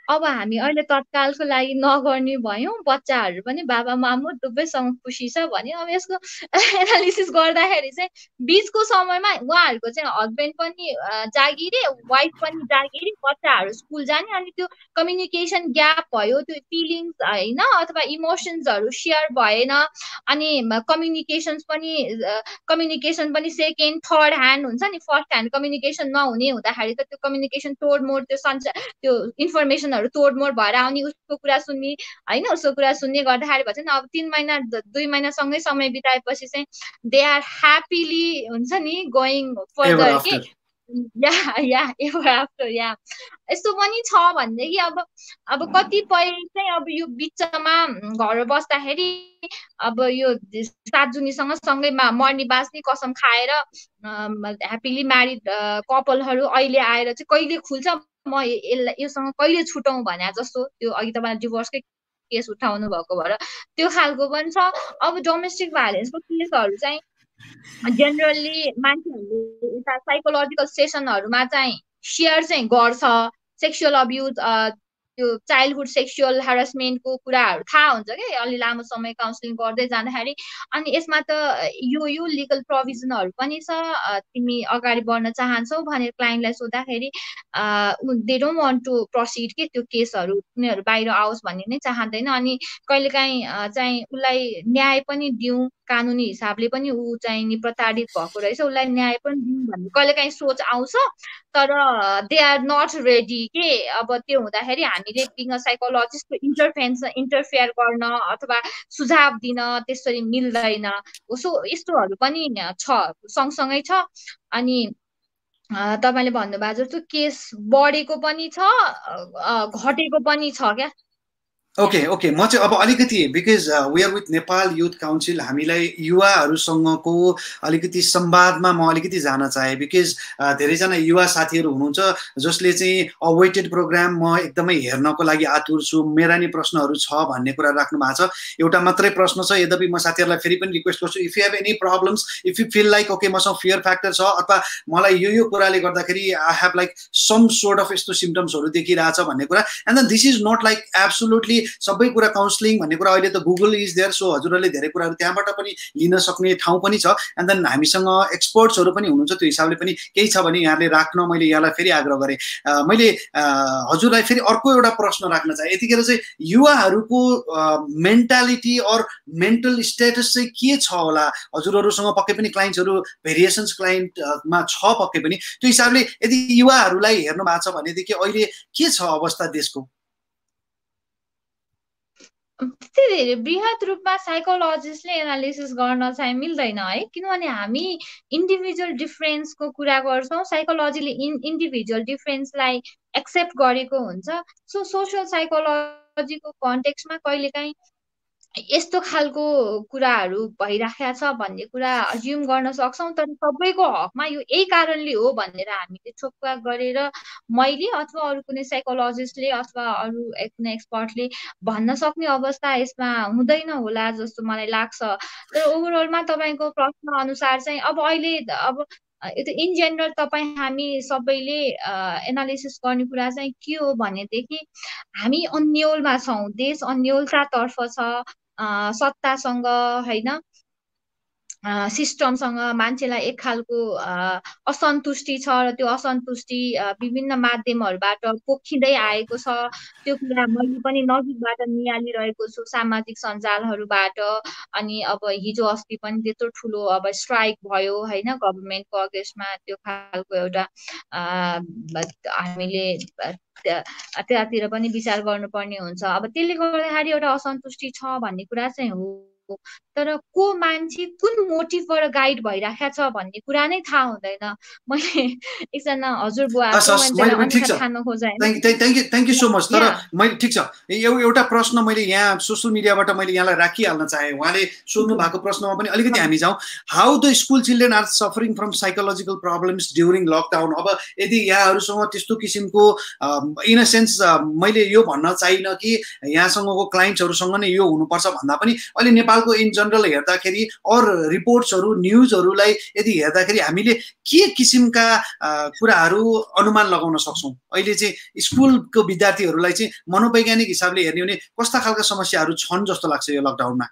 अब हामी अहिले तत्कालको लागि नगर्ने भयौँ, बच्चाहरू पनि बाबा मामु दुवैसँग खुसी छ भने अब यसको एनालिसिस गर्दाखेरि चाहिँ बिचको समयमा उहाँहरूको चाहिँ हस्बेन्ड पनि जागिरे, वाइफ पनि जागिरे, बच्चाहरू स्कुल जाने, अनि त्यो कम्युनिकेसन ग्याप भयो, त्यो फिलिङ्स होइन अथवा इमोसन्सहरू सेयर भएन, अनि कम्युनिकेसन्स पनि कम्युनिकेसन पनि सेकेन्ड थर्ड ह्यान्ड हुन्छ नि, फर्स्ट ह्यान्ड कम्युनिकेसन नहुने हुँदाखेरि त त्यो कम्युनिकेसन तोडमोड, त्यो सञ्चार, त्यो इन्फर्मेसनहरू तोडमोड भएर आउने, उसको कुरा सुन्ने होइन, उसको कुरा सुन्ने गर्दाखेरि भन्छ नि अब तिन महिना दुई महिनासँगै समय बिताएपछि चाहिँ दे आर ह्याप्पिली हुन्छ नि गोइङ फर्दर के या या एभर आफ्टर या यस्तो पनि छ भनेदेखि अब अब कतिपय चाहिँ अब यो बिचमा घर बस्दाखेरि अब यो सात जुनीसँग सँगै मर्ने बाँच्ने कसम खाएर ह्याप्पिली म्यारिड कपलहरू अहिले आएर चाहिँ कहिले खुल्छ, म यसलाई योसँग कहिले छुटौँ भने जस्तो, त्यो अघि तपाईँले डिभोर्सकै केस उठाउनु भएको भएर त्यो खालको पनि छ। अब डोमेस्टिक भाइलेन्सको केसहरू चाहिँ जेनरली मान्छेहरूले यता साइकोलोजिकल सेसनहरूमा चाहिँ सेयर चाहिँ गर्छ, सेक्सुअल अब्युज, त्यो चाइल्डहुड सेक्सुअल हेरासमेन्टको कुराहरू थाहा हुन्छ कि अलि लामो समय काउन्सिलिङ गर्दै जाँदाखेरि। अनि यसमा त यो यो लिगल प्रोभिजनहरू पनि छ, तिमी अगाडि बढ्न चाहन्छौ भनेर क्लाइन्टलाई सोद्धाखेरि they don't want to proceed के त्यो केसहरू उनीहरू बाहिर आओस् भन्ने नै चाहँदैन। अनि कहिलेकाहीँ चाहिँ उसलाई न्याय पनि दिउँ, कानुनी हिसाबले पनि ऊ चाहिँ नि प्रताडित भएको रहेछ, उसलाई न्याय पनि दिउँ भन्ने कहिलेकाहीँ सोच आउँछ, तर दे आर नट रेडी के। अब त्यो हुँदाखेरि हामीले बिङ साइकोलोजिस्टको इन्टरफेन्स इन्टरफेयर गर्न अथवा सुझाव दिन त्यसरी मिल्दैन। सो यस्तोहरू पनि छ, सँगसँगै छ। अनि तपाईँले भन्नुभएको जस्तो केस बढेको पनि छ, घटेको पनि छ क्या। ओके ओके म चाहिँ अब अलिकति because we are with Nepal youth council, हामीलाई युवाहरूसँगको अलिकति संवादमा म अलिकति जान चाहेँ, बिकज धेरैजना युवा साथीहरू हुनुहुन्छ जसले चाहिँ अवेटेड प्रोग्राम म एकदमै हेर्नको लागि आतुर छु, मेरा नि प्रश्नहरू छ भन्ने कुरा राख्नु भएको छ। एउटा मात्रै प्रश्न छ, यद्यपि म साथीहरूलाई फेरि पनि रिक्वेस्ट गर्छु, if you have any problems, if you feel like okay मसँग फियर फ्याक्टर छ अथवा मलाई यो यो कुराले गर्दाखेरि I have like some sort of यस्तो सिम्टम्सहरू देखिरहेछ भन्ने कुरा, and then this is not like absolutely सबै कुरा काउन्सिलिङ भन्ने कुरा अहिले त गुगल इज देयर, सो हजुरहरूले धेरै कुराहरू त्यहाँबाट पनि लिन सक्ने ठाउँ पनि छ। एन्ड देन हामीसँग एक्सपर्ट्सहरू पनि हुनुहुन्छ, त्यो हिसाबले पनि केही छ भने यहाँले राख्न मैले यहाँलाई फेरि आग्रह गरेँ। मैले हजुरलाई फेरि अर्को एउटा प्रश्न राख्न चाहेँ, यतिखेर चाहिँ युवाहरूको मेन्टालिटी अर मेन्टल स्टेटस चाहिँ के छ होला? हजुरहरूसँग पक्कै पनि क्लाइन्ट्सहरू भेरिएसन्स क्लाइन्टमा छ पक्कै पनि, त्यो हिसाबले यदि युवाहरूलाई हेर्नु भएको छ भनेदेखि अहिले के छ अवस्था देशको? धेरै बृहत रूपमा साइकोलोजिस्टले एनालिसिस गर्न चाहिँ मिल्दैन है, किनभने हामी इन्डिभिजुअल डिफरेन्सको कुरा गर्छौँ, साइकोलोजीले इन इन्डिभिजुअल डिफरेन्सलाई एक्सेप्ट गरेको हुन्छ। सो सोसियल साइकोलोजीको कन्टेक्स्टमा कहिलेकाहीँ यस्तो खालको कुराहरू भइराखेको छ भन्ने कुरा अज्युम गर्न सक्छौँ, तर सबैको हकमा यो यही कारणले हो भनेर हामीले छोपका गरेर मैले अथवा अरू कुनै साइकोलोजिस्टले अथवा अरू कुनै एक्सपर्टले भन्न सक्ने अवस्था यसमा हुँदैन होला जस्तो मलाई लाग्छ। तर ओभरअलमा तपाईँको प्रश्न अनुसार चाहिँ अब अहिले अब यो त इन जेनरल तपाईँ हामी सबैले एनालिसिस गर्ने कुरा चाहिँ के हो भनेदेखि हामी अन्यलमा छौँ, देश अन्यलतातर्फ छ, सत्तासँग होइन सिस्टमसँग मान्छेलाई एक खालको असन्तुष्टि छ र त्यो असन्तुष्टि विभिन्न माध्यमहरूबाट पोखिँदै आएको छ। त्यो कुरा मैले पनि नजिकबाट निहालिरहेको छु सामाजिक सञ्जालहरूबाट। अनि अब हिजो अस्ति पनि त्यत्रो ठुलो अब स्ट्राइक भयो होइन गभर्मेन्टको अगेन्स्टमा, त्यो खालको एउटा हामीले त्यतातिर पनि विचार गर्नुपर्ने हुन्छ। अब त्यसले गर्दाखेरि एउटा असन्तुष्टि छ भन्ने कुरा चाहिँ हो, तर को मान्छे कुन मोटिभबाट गाइड भइराखेको छ भन्ने कुरा नै थाहा हुँदैन। मैले एकजना हजुरबुवा खान खोजेँ। Thank you thank you so much. तर मैले ठिक छ, एउटा प्रश्न मैले यहाँ सोसियल मिडियाबाट मैले यहाँलाई राखिहाल्न चाहेँ, उहाँले सोध्नु भएको प्रश्नमा पनि अलिकति हामी जाउँ। How the school children are suffering from psychological problems during lockdown? अब यदि यहाँहरूसँग त्यस्तो किसिमको इन अ सेन्स मैले यो भन्न चाहिनँ कि यहाँसँगको क्लाइन्ट्सहरूसँग नै यो हुनुपर्छ भन्दा पनि अहिले नेपाल नेपालको इन जनरल हेर्दाखेरि अरू रिपोर्ट्सहरू न्युजहरूलाई यदि हेर्दाखेरि हामीले के किसिमका कुराहरू अनुमान लगाउन सक्छौँ? अहिले चाहिँ स्कुलको विद्यार्थीहरूलाई चाहिँ मनोवैज्ञानिक हिसाबले हेर्ने हो भने कस्ता खालका समस्याहरू छन् जस्तो लाग्छ यो लकडाउनमा?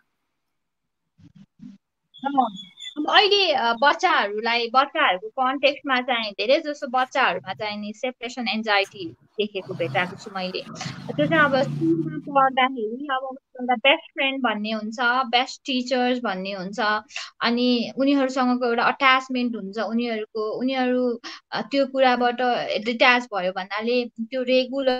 अहिले बच्चाहरूलाई बच्चाहरूको कन्टेक्स्टमा चाहिँ धेरै जसो बच्चाहरूमा चाहिँ नि सेपरेसन एन्जाइटी देखेको भेटाएको छु मैले। त्यो चाहिँ अब स्कुलमा पढ्दाखेरि अब एउटा बेस्ट फ्रेन्ड भन्ने हुन्छ, बेस्ट टिचर्स भन्ने हुन्छ, अनि उनीहरूसँगको एउटा अट्याचमेन्ट हुन्छ, उनीहरूको उनीहरू त्यो कुराबाट डिट्याच भयो भन्नाले त्यो रेगुलर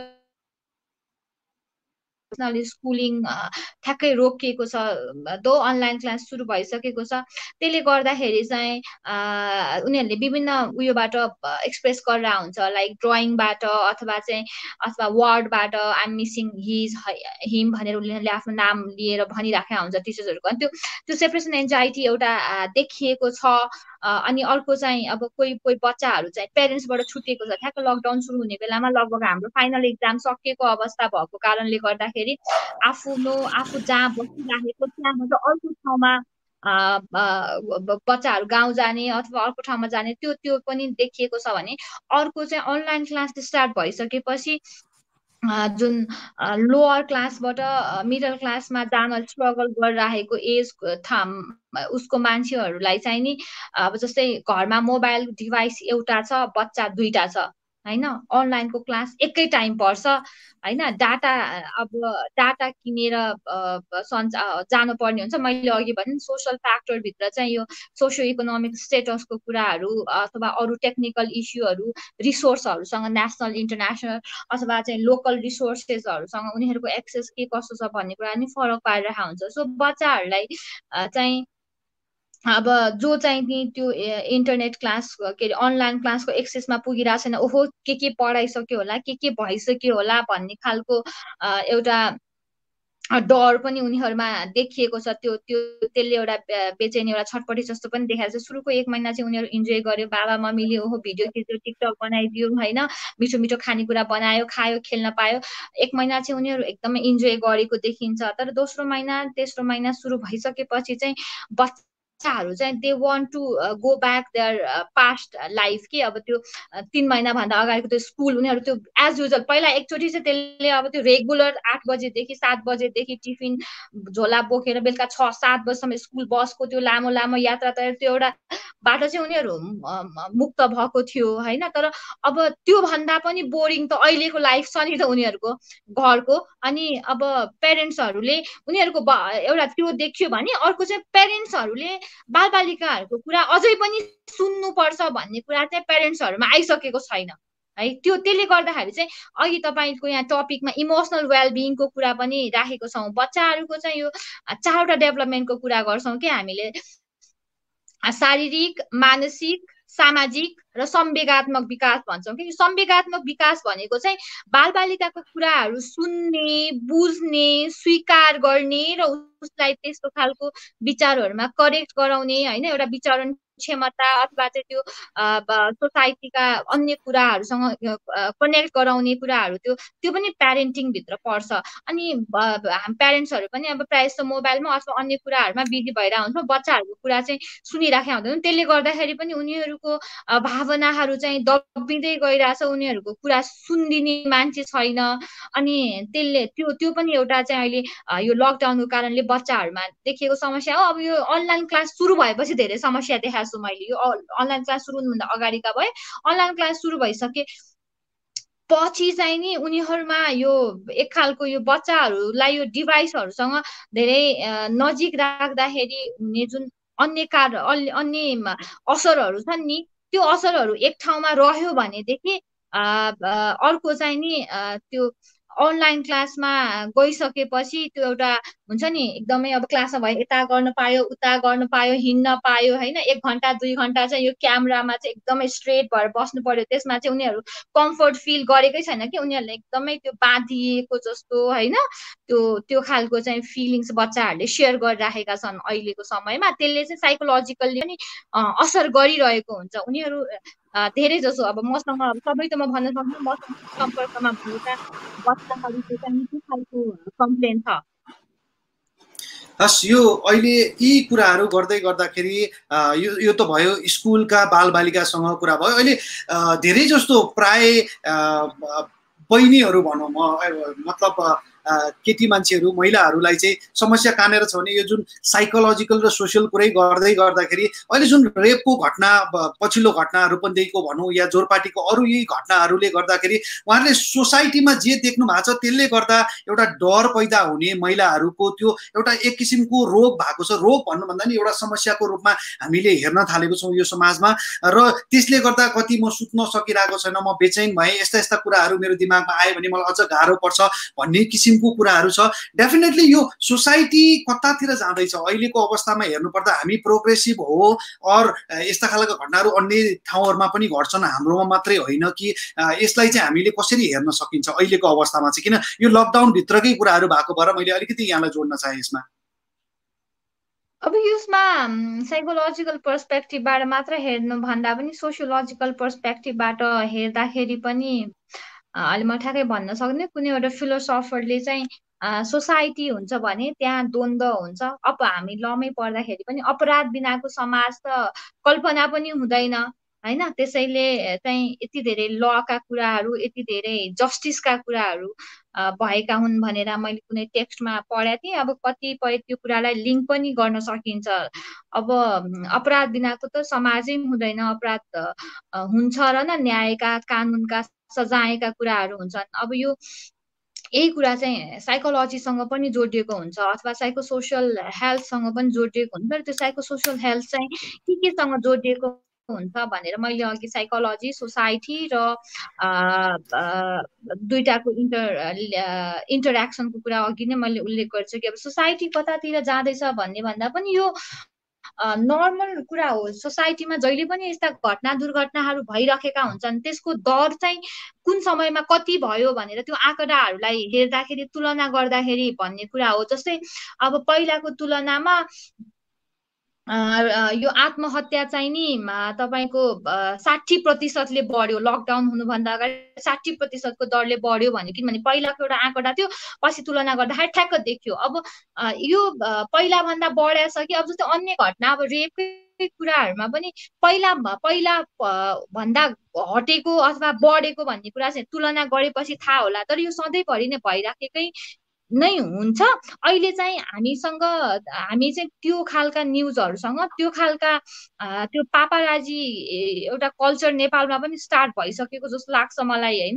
स्कुलिङ ठ्याक्कै रोकिएको छ, दो अनलाइन क्लास सुरु भइसकेको छ। त्यसले गर्दाखेरि चाहिँ उनीहरूले विभिन्न उयोबाट एक्सप्रेस गरेर हुन्छ, लाइक ड्रइङबाट अथवा चाहिँ अथवा वर्डबाट आइम मिसिङ हिज हिम भनेर उनीहरूले आफ्नो नाम लिएर भनिराखेका हुन्छ टिचर्सहरूको। अनि त्यो त्यो सेपरेसन एन्जाइटी एउटा देखिएको छ। अनि अर्को चाहिँ अब कोही कोही बच्चाहरू चाहिँ पेरेन्ट्सबाट छुटेको छ। ठ्याक्क लकडाउन सुरु हुने बेलामा लगभग हाम्रो फाइनल एक्जाम सकिएको अवस्था भएको कारणले गर्दाखेरि आफ्नो आफू जहाँ बसिराखेको त्यहाँबाट अर्को ठाउँमा बच्चाहरू गाउँ जाने अथवा अर्को ठाउँमा जाने त्यो त्यो पनि देखिएको छ भने अर्को चाहिँ अनलाइन क्लास स्टार्ट भइसकेपछि जुन लोअर क्लासबाट मिडल क्लासमा जान स्ट्रगल गरिरहेको एज थाम उसको मान्छेहरूलाई चाहिँ नि अब जस्तै घरमा मोबाइल डिभाइस एउटा छ, बच्चा दुईटा छ हैन, अनलाइनको क्लास एकै टाइम पर्छ हैन, डाटा अब डाटा किनेर जानुपर्ने हुन्छ। मैले अघि भने सोसल फ्याक्टरभित्र चाहिँ यो सोसियो इकोनोमिक स्टेटसको कुराहरू अथवा अरू टेक्निकल इस्युहरू रिसोर्सहरूसँग नेसनल इन्टरनेसनल अथवा चाहिँ लोकल रिसोर्सेसहरूसँग उनीहरूको एक्सेस के कसो छ भन्ने कुरा नि फरक पारिरहेको हुन्छ। सो बच्चाहरूलाई चाहिँ अब जो चाहिँ नि त्यो इन्टरनेट क्लास के अरे अनलाइन क्लासको एक्सेसमा पुगिरहेको छैन, ओहो के के पढाइसक्यो होला, के के भइसक्यो होला भन्ने खालको एउटा डर पनि उनीहरूमा देखिएको छ। त्यो त्यो त्यसले एउटा बेचैनी एउटा छटपटी जस्तो पनि देखाएको छ। सुरुको एक महिना चाहिँ उनीहरू इन्जोय गर्यो, बाबा मम्मीले ओहो भिडियो खिच्यो, टिकटक बनाइदियो होइन, मिठो मिठो खानेकुरा बनायो, खायो, खेल्न पायो। एक महिना चाहिँ उनीहरू एकदमै इन्जोय गरेको देखिन्छ। तर दोस्रो महिना तेस्रो महिना सुरु भइसकेपछि चाहिँ बच्चा बच्चाहरू चाहिँ they want to go back their past life कि अब त्यो तिन महिनाभन्दा अगाडिको त्यो स्कुल उनीहरू त्यो एज युजल पहिला एकचोटि चाहिँ त्यसले अब त्यो रेगुलर आठ बजेदेखि सात बजेदेखि टिफिन झोला बोकेर बेलुका छ सात बजीसम्म स्कुल बसको त्यो लामो लामो यात्रा तयार त्यो एउटा बाटो चाहिँ उनीहरू मुक्त भएको थियो होइन। तर अब त्योभन्दा पनि बोरिङ त अहिलेको लाइफ छ नि त उनीहरूको घरको। अनि अब पेरेन्ट्सहरूले उनीहरूको एउटा त्यो देखियो भने अर्को चाहिँ पेरेन्ट्सहरूले बालबालिकाहरूको कुरा अझै पनि सुन्नुपर्छ भन्ने कुरा चाहिँ पेरेन्ट्सहरूमा आइसकेको छैन है। त्यो त्यसले गर्दाखेरि चाहिँ अघि तपाईँको यहाँ टपिकमा इमोसनल वेलबिङको कुरा पनि राखेको छौँ। बच्चाहरूको चाहिँ यो चारवटा डेभलपमेन्टको कुरा गर्छौँ कि हामीले, शारीरिक, मानसिक, सामाजिक र संवेगात्मक विकास भन्छौँ कि संवेगात्मक विकास भनेको चाहिँ बालबालिकाको कुराहरू सुन्ने, बुझ्ने, स्वीकार गर्ने र उसलाई त्यस्तो खालको विचारहरूमा करेक्ट गराउने होइन, एउटा विचरण क्षमता अथवा चाहिँ त्यो सोसाइटीका अन्य कुराहरूसँग कनेक्ट गराउने कुराहरू त्यो त्यो पनि प्यारेन्टिङ भित्र पर्छ। अनि प्यारेन्ट्सहरू पनि अब प्रायः जस्तो मोबाइलमा अथवा अन्य कुराहरूमा बिजी भएर हुन्छ, बच्चाहरूको कुरा चाहिँ सुनिराखेका हुँदैन। त्यसले गर्दाखेरि पनि उनीहरूको भावनाहरू चाहिँ दबिँदै गइरहेछ, उनीहरूको कुरा सुनिदिने मान्छे छैन। अनि त्यसले त्यो त्यो पनि एउटा चाहिँ अहिले यो लकडाउनको कारणले बच्चाहरूमा देखिएको समस्या हो। अब यो अनलाइन क्लास सुरु भएपछि धेरै समस्या देखाएको छु मैले। यो अनलाइन क्लास सुरु हुनुभन्दा अगाडिका भए अनलाइन क्लास सुरु भइसके पछि चाहिँ नि उनीहरूमा यो एक खालको यो बच्चाहरूलाई यो डिभाइसहरूसँग धेरै नजिक राख्दाखेरि हुने जुन अन्य कार अन्य असरहरू छन् नि, त्यो असरहरू एक ठाउँमा रह्यो भनेदेखि अर्को चाहिँ नि त्यो अनलाइन क्लासमा गइसकेपछि त्यो एउटा हुन्छ नि एकदमै अब क्लासमा भयो यता गर्न पायो उता गर्न पायो हिँड्न पायो होइन, एक घन्टा दुई घन्टा चाहिँ यो क्यामेरामा चाहिँ एकदमै स्ट्रेट भएर बस्नु पर्यो। त्यसमा चाहिँ उनीहरू कम्फर्ट फिल गरेकै छैन कि, उनीहरूले एकदमै त्यो बाँधिएको जस्तो होइन त्यो त्यो खालको चाहिँ फिलिङ्स बच्चाहरूले सेयर गरिराखेका छन् अहिलेको समयमा। त्यसले चाहिँ साइकोलोजिकल्ली पनि असर गरिरहेको हुन्छ। उनीहरू धेरै जसो अब मसँग सबै त म भन्न सक्छु, मसँग सम्पर्कमा भएका बच्चाहरूको चाहिँ के खालको कम्प्लेन छ। हस्, यो अहिले यी कुराहरू गर्दै गर्दाखेरि यो यो त भयो स्कुलका बालबालिकासँग कुरा भयो। अहिले धेरै जस्तो प्राय बहिनीहरू भनौँ, मतलब केटी मान्छेहरू, महिलाहरूलाई चाहिँ समस्या कहाँनिर छ भने यो जुन साइकोलोजिकल र सोसियल कुरै गर्दै गर्दाखेरि अहिले जुन रेपको घटना, पछिल्लो घटना रूपन्देहीको भनौँ या जोरपाटीको अरू यी घटनाहरूले गर्दाखेरि उहाँहरूले सोसाइटीमा जे देख्नु भएको छ त्यसले गर्दा एउटा डर पैदा हुने, महिलाहरूको त्यो एउटा एक किसिमको रोग भएको छ। रोग भन्नुभन्दा नि एउटा समस्याको रूपमा हामीले हेर्न थालेको छौँ यो समाजमा, र त्यसले गर्दा कति म सुत्न सकिरहेको छैन, म बेचैन भएँ, यस्ता यस्ता कुराहरू मेरो दिमागमा आयो भने मलाई अझ गाह्रो पर्छ भन्ने किसिमको कुराहरू छ। डेफिनेटली यो सोसाइटी कतातिर जाँदैछ अहिलेको अवस्थामा हेर्नुपर्दा? हामी प्रोग्रेसिभ हो और यस्ता खालका घटनाहरू अन्य ठाउँहरूमा पनि घट्छन्, हाम्रोमा मात्रै होइन कि? यसलाई चाहिँ हामीले कसरी हेर्न सकिन्छ अहिलेको अवस्थामा चाहिँ? किन यो लकडाउन भित्रकै कुराहरू भएको भएर मैले अलिकति यहाँलाई जोड्न चाहे यसमा। अब यसमा साइकोलोजिकल पर्सपेक्टिभबाट मात्र हेर्नु भन्दा पनि सोसियोलोजिकल पर्सपेक्टिभबाट हेर्दाखेरि पनि अहिले म ठ्याक्कै भन्न सक्ने, कुनै एउटा फिलोसफरले चाहिँ सोसाइटी हुन्छ भने त्यहाँ द्वन्द्व हुन्छ। अब हामी लमै पर्दाखेरि पनि अपराध बिनाको समाज त कल्पना पनि हुँदैन होइन। त्यसैले चाहिँ यति धेरै लका कुराहरू, यति धेरै जस्टिसका कुराहरू भएका हुन् भनेर मैले कुनै टेक्स्टमा पढेको थिएँ। अब कतिपय त्यो कुरालाई लिङ्क पनि गर्न सकिन्छ। अब अपराध बिनाको त समाजै हुँदैन, अपराध हुन्छ र न न्यायका, कानुनका, सजायका कुराहरू हुन्छन्। अब यो यही कुरा चाहिँ साइकोलोजीसँग पनि जोडिएको हुन्छ अथवा साइको सोसियल हेल्थसँग पनि जोडिएको हुन्छ। र त्यो साइको सोसियल हेल्थ चाहिँ के केसँग जोडिएको हुन्छ भनेर मैले अघि साइकोलोजी, सोसाइटी र दुईटाको इन्टर इन्टरेक्सनको कुरा अघि नै मैले उल्लेख गर्छु कि अब सोसाइटी कतातिर जाँदैछ भन्ने भन्दा पनि यो नर्मल कुरा हो। सोसाइटीमा जहिले पनि यस्ता घटना दुर्घटनाहरू भइरहेका हुन्छन्। त्यसको दर चाहिँ कुन समयमा कति भयो भनेर त्यो आँकडाहरूलाई हेर्दाखेरि, तुलना गर्दाखेरि भन्ने कुरा हो। जस्तै अब पहिलाको तुलनामा यो आत्महत्या चाहिँ नि तपाईँको साठी प्रतिशतले बढ्यो, लकडाउन हुनुभन्दा अगाडि साठी प्रतिशतको दरले बढ्यो भन्यो। किनभने पहिलाको एउटा आँकडा थियो, पछि तुलना गर्दाखेरि ठ्याक्क देखियो। अब यो पहिलाभन्दा बढेछ कि? अब जस्तै अन्य घटना, अब रेपकै कुराहरूमा पनि पहिला पहिला भन्दा घटेको अथवा बढेको भन्ने कुरा चाहिँ तुलना गरेपछि थाहा होला। तर यो सधैँभरि नै भइराखेकै नै हुन्छ। अहिले चाहिँ हामीसँग, हामी चाहिँ त्यो खालका न्युजहरूसँग, त्यो खालका त्यो पापाराजी एउटा कल्चर नेपालमा पनि स्टार्ट भइसकेको जस्तो लाग्छ मलाई होइन।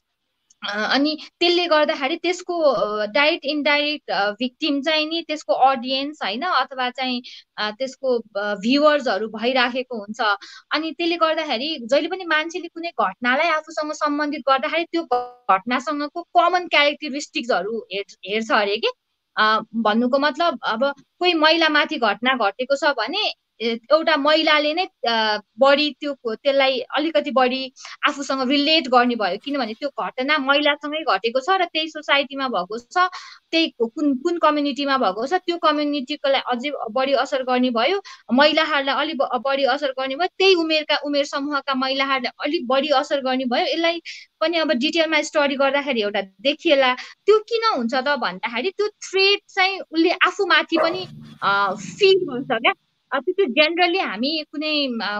अनि त्यसले गर्दाखेरि त्यसको डाइरेक्ट इन्डाइरेक्ट भिक्टिम चाहिँ नि त्यसको अडियन्स होइन, अथवा चाहिँ त्यसको भ्युवर्सहरू भइराखेको हुन्छ। अनि त्यसले गर्दाखेरि जहिले पनि मान्छेले कुनै घटनालाई आफूसँग सम्बन्धित गर्दाखेरि त्यो घटनासँगको कमन क्यारेक्टरिस्टिक्सहरू हेर्छ अरे कि। भन्नुको मतलब अब कोही महिलामाथि घटना घटेको छ भने एउटा महिलाले नै बढी त्यो त्यसलाई अलिकति बढी आफूसँग रिलेट गर्ने भयो, किनभने त्यो घटना महिलासँगै घटेको छ र त्यही सोसाइटीमा भएको छ, त्यही कुन कुन कम्युनिटीमा भएको छ, त्यो कम्युनिटीकोलाई अझै बढी असर गर्ने भयो, महिलाहरूलाई अलिक बढी असर गर्ने भयो, त्यही उमेरका उमेर समूहका महिलाहरूलाई अलिक बढी असर गर्ने भयो। यसलाई पनि अब डिटेलमा स्टडी गर्दाखेरि एउटा देखिएला। त्यो किन हुन्छ त भन्दाखेरि त्यो थ्रेट चाहिँ उसले आफूमाथि पनि फिल हुन्छ क्या। त्यो जेनरली हामी कुनै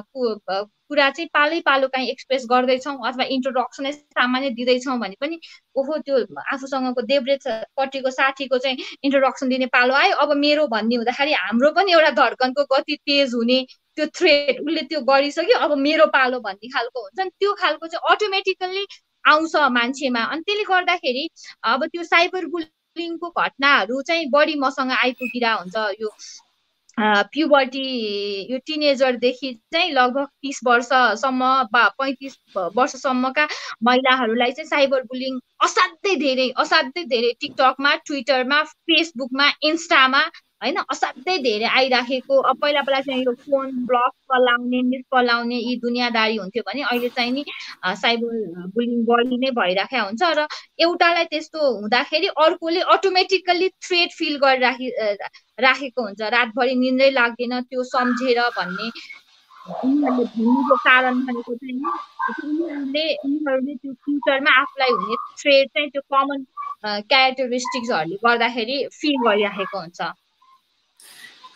कुरा चाहिँ पालै पालो काहीँ एक्सप्रेस गर्दैछौँ अथवा इन्ट्रोडक्सनै सामान्य दिँदैछौँ भने पनि ओहो त्यो आफूसँगको देब्रेपट्टिको साथीको चाहिँ इन्ट्रोडक्सन दिने पालो आयो, अब मेरो भन्ने हुँदाखेरि हाम्रो पनि एउटा धड्कनको गति तेज हुने, त्यो थ्रेट उसले त्यो गरिसक्यो, अब मेरो पालो भन्ने खालको हुन्छ नि। त्यो खालको चाहिँ अटोमेटिकल्ली आउँछ मान्छेमा। अनि त्यसले गर्दाखेरि अब त्यो साइबर बुलिङको घटनाहरू चाहिँ बढी मसँग आइपुगिरहेको हुन्छ। यो प्युबर्टी, यो टिनेजरदेखि चाहिँ लगभग तिस वर्षसम्म वा पैँतिस वर्षसम्मका महिलाहरूलाई चाहिँ साइबर बुलिङ असाध्यै धेरै असाध्यै धेरै टिकटकमा, ट्विटरमा, फेसबुकमा, इन्स्टामा होइन असाध्यै धेरै आइराखेको। अब पहिला पहिला चाहिँ यो फोन ब्लक पलाउने, मिस पलाउने यी दुनियाँदारी हुन्थ्यो भने अहिले चाहिँ नि साइबर बुलिङ बढी नै भइराखेको हुन्छ। र एउटालाई त्यस्तो हुँदाखेरि अर्कोले अटोमेटिकल्ली थ्रेट फिल गरिराखि राखेको हुन्छ। रातभरि निन्द्रै लाग्दैन त्यो सम्झेर भन्ने उनीहरूले भन्नुको कारण भनेको चाहिँ उनीहरूले उनीहरूले त्यो फ्युचरमा आफूलाई हुने थ्रेट चाहिँ त्यो कमन क्यारेक्टरिस्टिक्सहरूले गर्दाखेरि फिल गरिराखेको हुन्छ।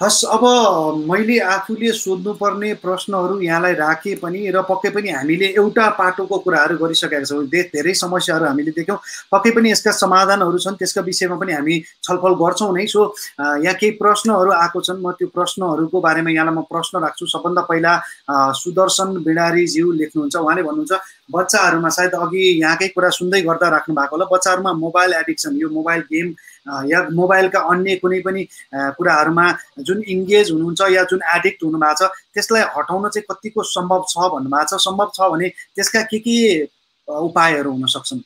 हस्, अब मैले आफूले सोध्नुपर्ने प्रश्नहरू यहाँलाई राखे पनि र पक्कै पनि हामीले एउटा पाटोको कुराहरू गरिसकेका छौँ। धेरै समस्याहरू हामीले देख्यौँ, पक्कै पनि यसका समाधानहरू छन्, त्यसका विषयमा पनि हामी छलफल गर्छौँ नै। सो यहाँ केही प्रश्नहरू आएको छन्, म त्यो प्रश्नहरूको बारेमा यहाँलाई म प्रश्न राख्छु। सबभन्दा पहिला सुदर्शन बिडारीज्यू लेख्नुहुन्छ, उहाँले भन्नुहुन्छ बच्चाहरूमा, सायद अघि यहाँकै कुरा सुन्दै गर्दा राख्नु भएको होला, बच्चाहरूमा मोबाइल एडिक्सन, यो मोबाइल गेम या मोबाइलका अन्य कुनै पनि कुराहरूमा जुन इन्गेज हुनुहुन्छ या जुन एडिक्ट हुनुभएको छ त्यसलाई हटाउन चाहिँ कतिको सम्भव छ भन्नुभएको छ। सम्भव छ भने त्यसका के के उपायहरू हुन सक्छन्?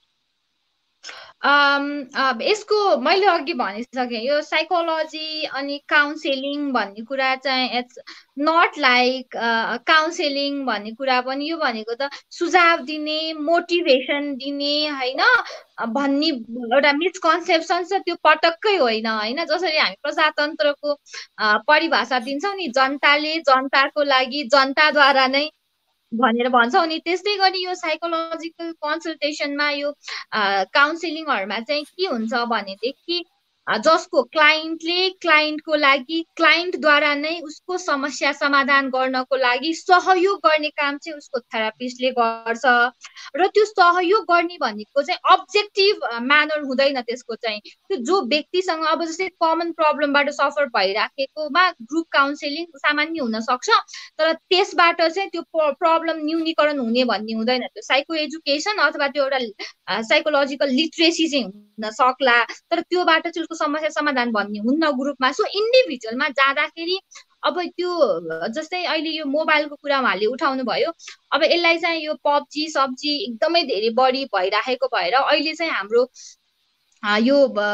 यसको मैले अघि भनिसकेँ, यो साइकोलोजी अनि काउन्सिलिङ भन्ने कुरा चाहिँ इट्स नट लाइक काउन्सिलिङ भन्ने कुरा पनि, यो भनेको त सुझाव दिने, मोटिभेसन दिने होइन भन्ने एउटा मिसकन्सेप्सन छ, त्यो पटक्कै होइन होइन। जसरी हामी प्रजातन्त्रको परिभाषा दिन्छौँ नि, जनताले जनताको लागि जनताद्वारा नै भनेर भन्छौँ नि, त्यस्तै गरी यो साइकोलोजिकल कन्सल्टेसनमा यो काउन्सिलिङहरूमा चाहिँ के हुन्छ भनेदेखि जसको क्लाइन्टले क्लाइन्टको लागि क्लाइन्टद्वारा नै उसको समस्या समाधान गर्नको लागि सहयोग गर्ने काम चाहिँ उसको थेरापिस्टले गर्छ। र त्यो सहयोग गर्ने भनेको चाहिँ अब्जेक्टिभ म्यानर हुँदैन। त्यसको चाहिँ त्यो जो व्यक्तिसँग अब जस्तै कमन प्रब्लमबाट सफर भइराखेकोमा ग्रुप काउन्सिलिङ सामान्य हुन सक्छ, तर त्यसबाट चाहिँ त्यो प्रब्लम न्यूनीकरण हुने भन्ने हुँदैन। त्यो साइको एजुकेसन अथवा त्यो एउटा साइकोलोजिकल लिटरेसी चाहिँ हुन सक्ला, तर त्योबाट चाहिँ उसको समस्या समाधान भन्ने हुन्न ग्रुपमा। सो इन्डिभिजुअलमा जाँदाखेरि अब त्यो जस्तै अहिले यो मोबाइलको कुरा उहाँले उठाउनु भयो, अब यसलाई चाहिँ यो पब्जी सब्जी एकदमै धेरै बढी भइराखेको भएर अहिले चाहिँ हाम्रो यो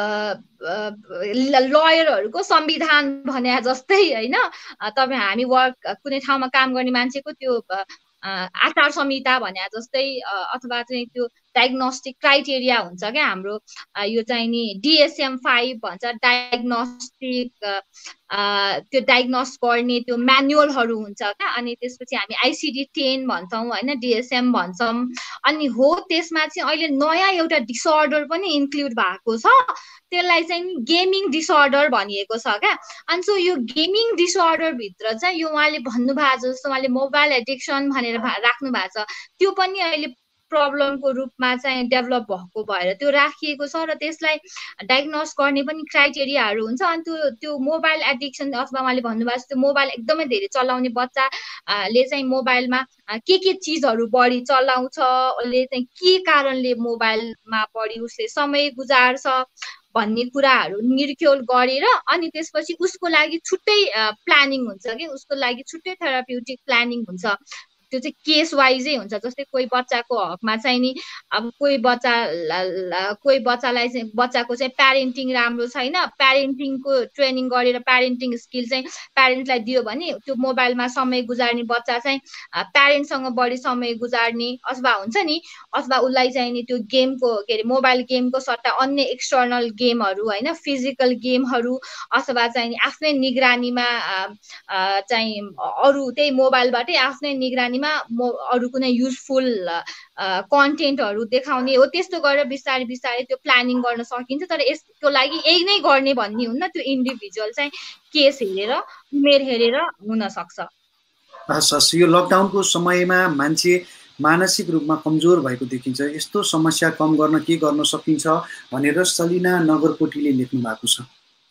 लयरहरूको संविधान भने जस्तै होइन, तपाईँ हामी वर्क कुनै ठाउँमा काम गर्ने मान्छेको त्यो आचार संहिता भने जस्तै अथवा चाहिँ त्यो डायग्नोस्टिक क्राइटेरिया हुन्छ क्या हाम्रो, यो चाहिँ नि डिएसएम फाइभ भन्छ, डायग्नोस्टिक त्यो डायग्नोस गर्ने त्यो म्यानुअलहरू हुन्छ क्या। अनि त्यसपछि हामी आइसिडी टेन भन्छौँ होइन, डिएसएम भन्छौँ। अनि हो त्यसमा चाहिँ अहिले नयाँ एउटा डिसअर्डर पनि इन्क्लुड भएको छ, त्यसलाई चाहिँ गेमिङ डिसअर्डर भनिएको छ क्या। अनि सो यो गेमिङ डिसअर्डरभित्र चाहिँ यो उहाँले भन्नुभएको जस्तो उहाँले मोबाइल एडिक्सन भनेर राख्नु भएको छ, त्यो पनि अहिले प्रब्लमको रूपमा चाहिँ डेभलप भएको भएर त्यो राखिएको छ। र त्यसलाई डायग्नोस गर्ने पनि क्राइटेरियाहरू हुन्छ। अनि त्यो त्यो मोबाइल एडिक्सन अथवा उहाँले भन्नुभएको जस्तो मोबाइल एकदमै धेरै चलाउने बच्चाले चाहिँ मोबाइलमा के के चिजहरू बढी चलाउँछ, उसले चाहिँ के कारणले मोबाइलमा बढी उसले समय गुजार्छ भन्ने कुराहरू निरीक्षण गरेर अनि त्यसपछि उसको लागि छुट्टै प्लानिङ हुन्छ कि उसको लागि छुट्टै थेराप्युटिक प्लानिङ हुन्छ। त्यो चाहिँ केस वाइजै हुन्छ। जस्तै कोही बच्चाको हकमा चाहिँ नि अब कोही बच्चा कोही बच्चालाई चाहिँ बच्चाको चाहिँ प्यारेन्टिङ राम्रो छैन, प्यारेन्टिङको ट्रेनिङ गरेर प्यारेन्टिङ स्किल चाहिँ प्यारेन्ट्सलाई दियो भने त्यो मोबाइलमा समय गुजार्ने बच्चा चाहिँ प्यारेन्टसँग बढी समय गुजार्ने अथवा हुन्छ नि, अथवा उसलाई चाहिँ नि त्यो गेमको के अरे मोबाइल गेमको सट्टा अन्य एक्सटर्नल गेमहरू होइन, फिजिकल गेमहरू अथवा चाहिँ आफ्नै निगरानीमा चाहिँ अरू त्यही मोबाइलबाटै आफ्नै निगरानी अरू कुनै युजफुल कन्टेन्टहरू देखाउने हो, त्यस्तो गरेर बिस्तारै बिस्तारै त्यो प्लानिङ गर्न सकिन्छ। तर यसको लागि यही नै गर्ने भन्ने हुन्न, त्यो इन्डिभिजुअल चाहिँ केस हेरेर उमेर हेरेर हुन सक्छ। हस् हस्, यो लकडाउनको समयमा मान्छे मानसिक रूपमा कमजोर भएको देखिन्छ, यस्तो समस्या कम गर्न के गर्न सकिन्छ भनेर सलिना नगरकोटीले लेख्नु भएको छ।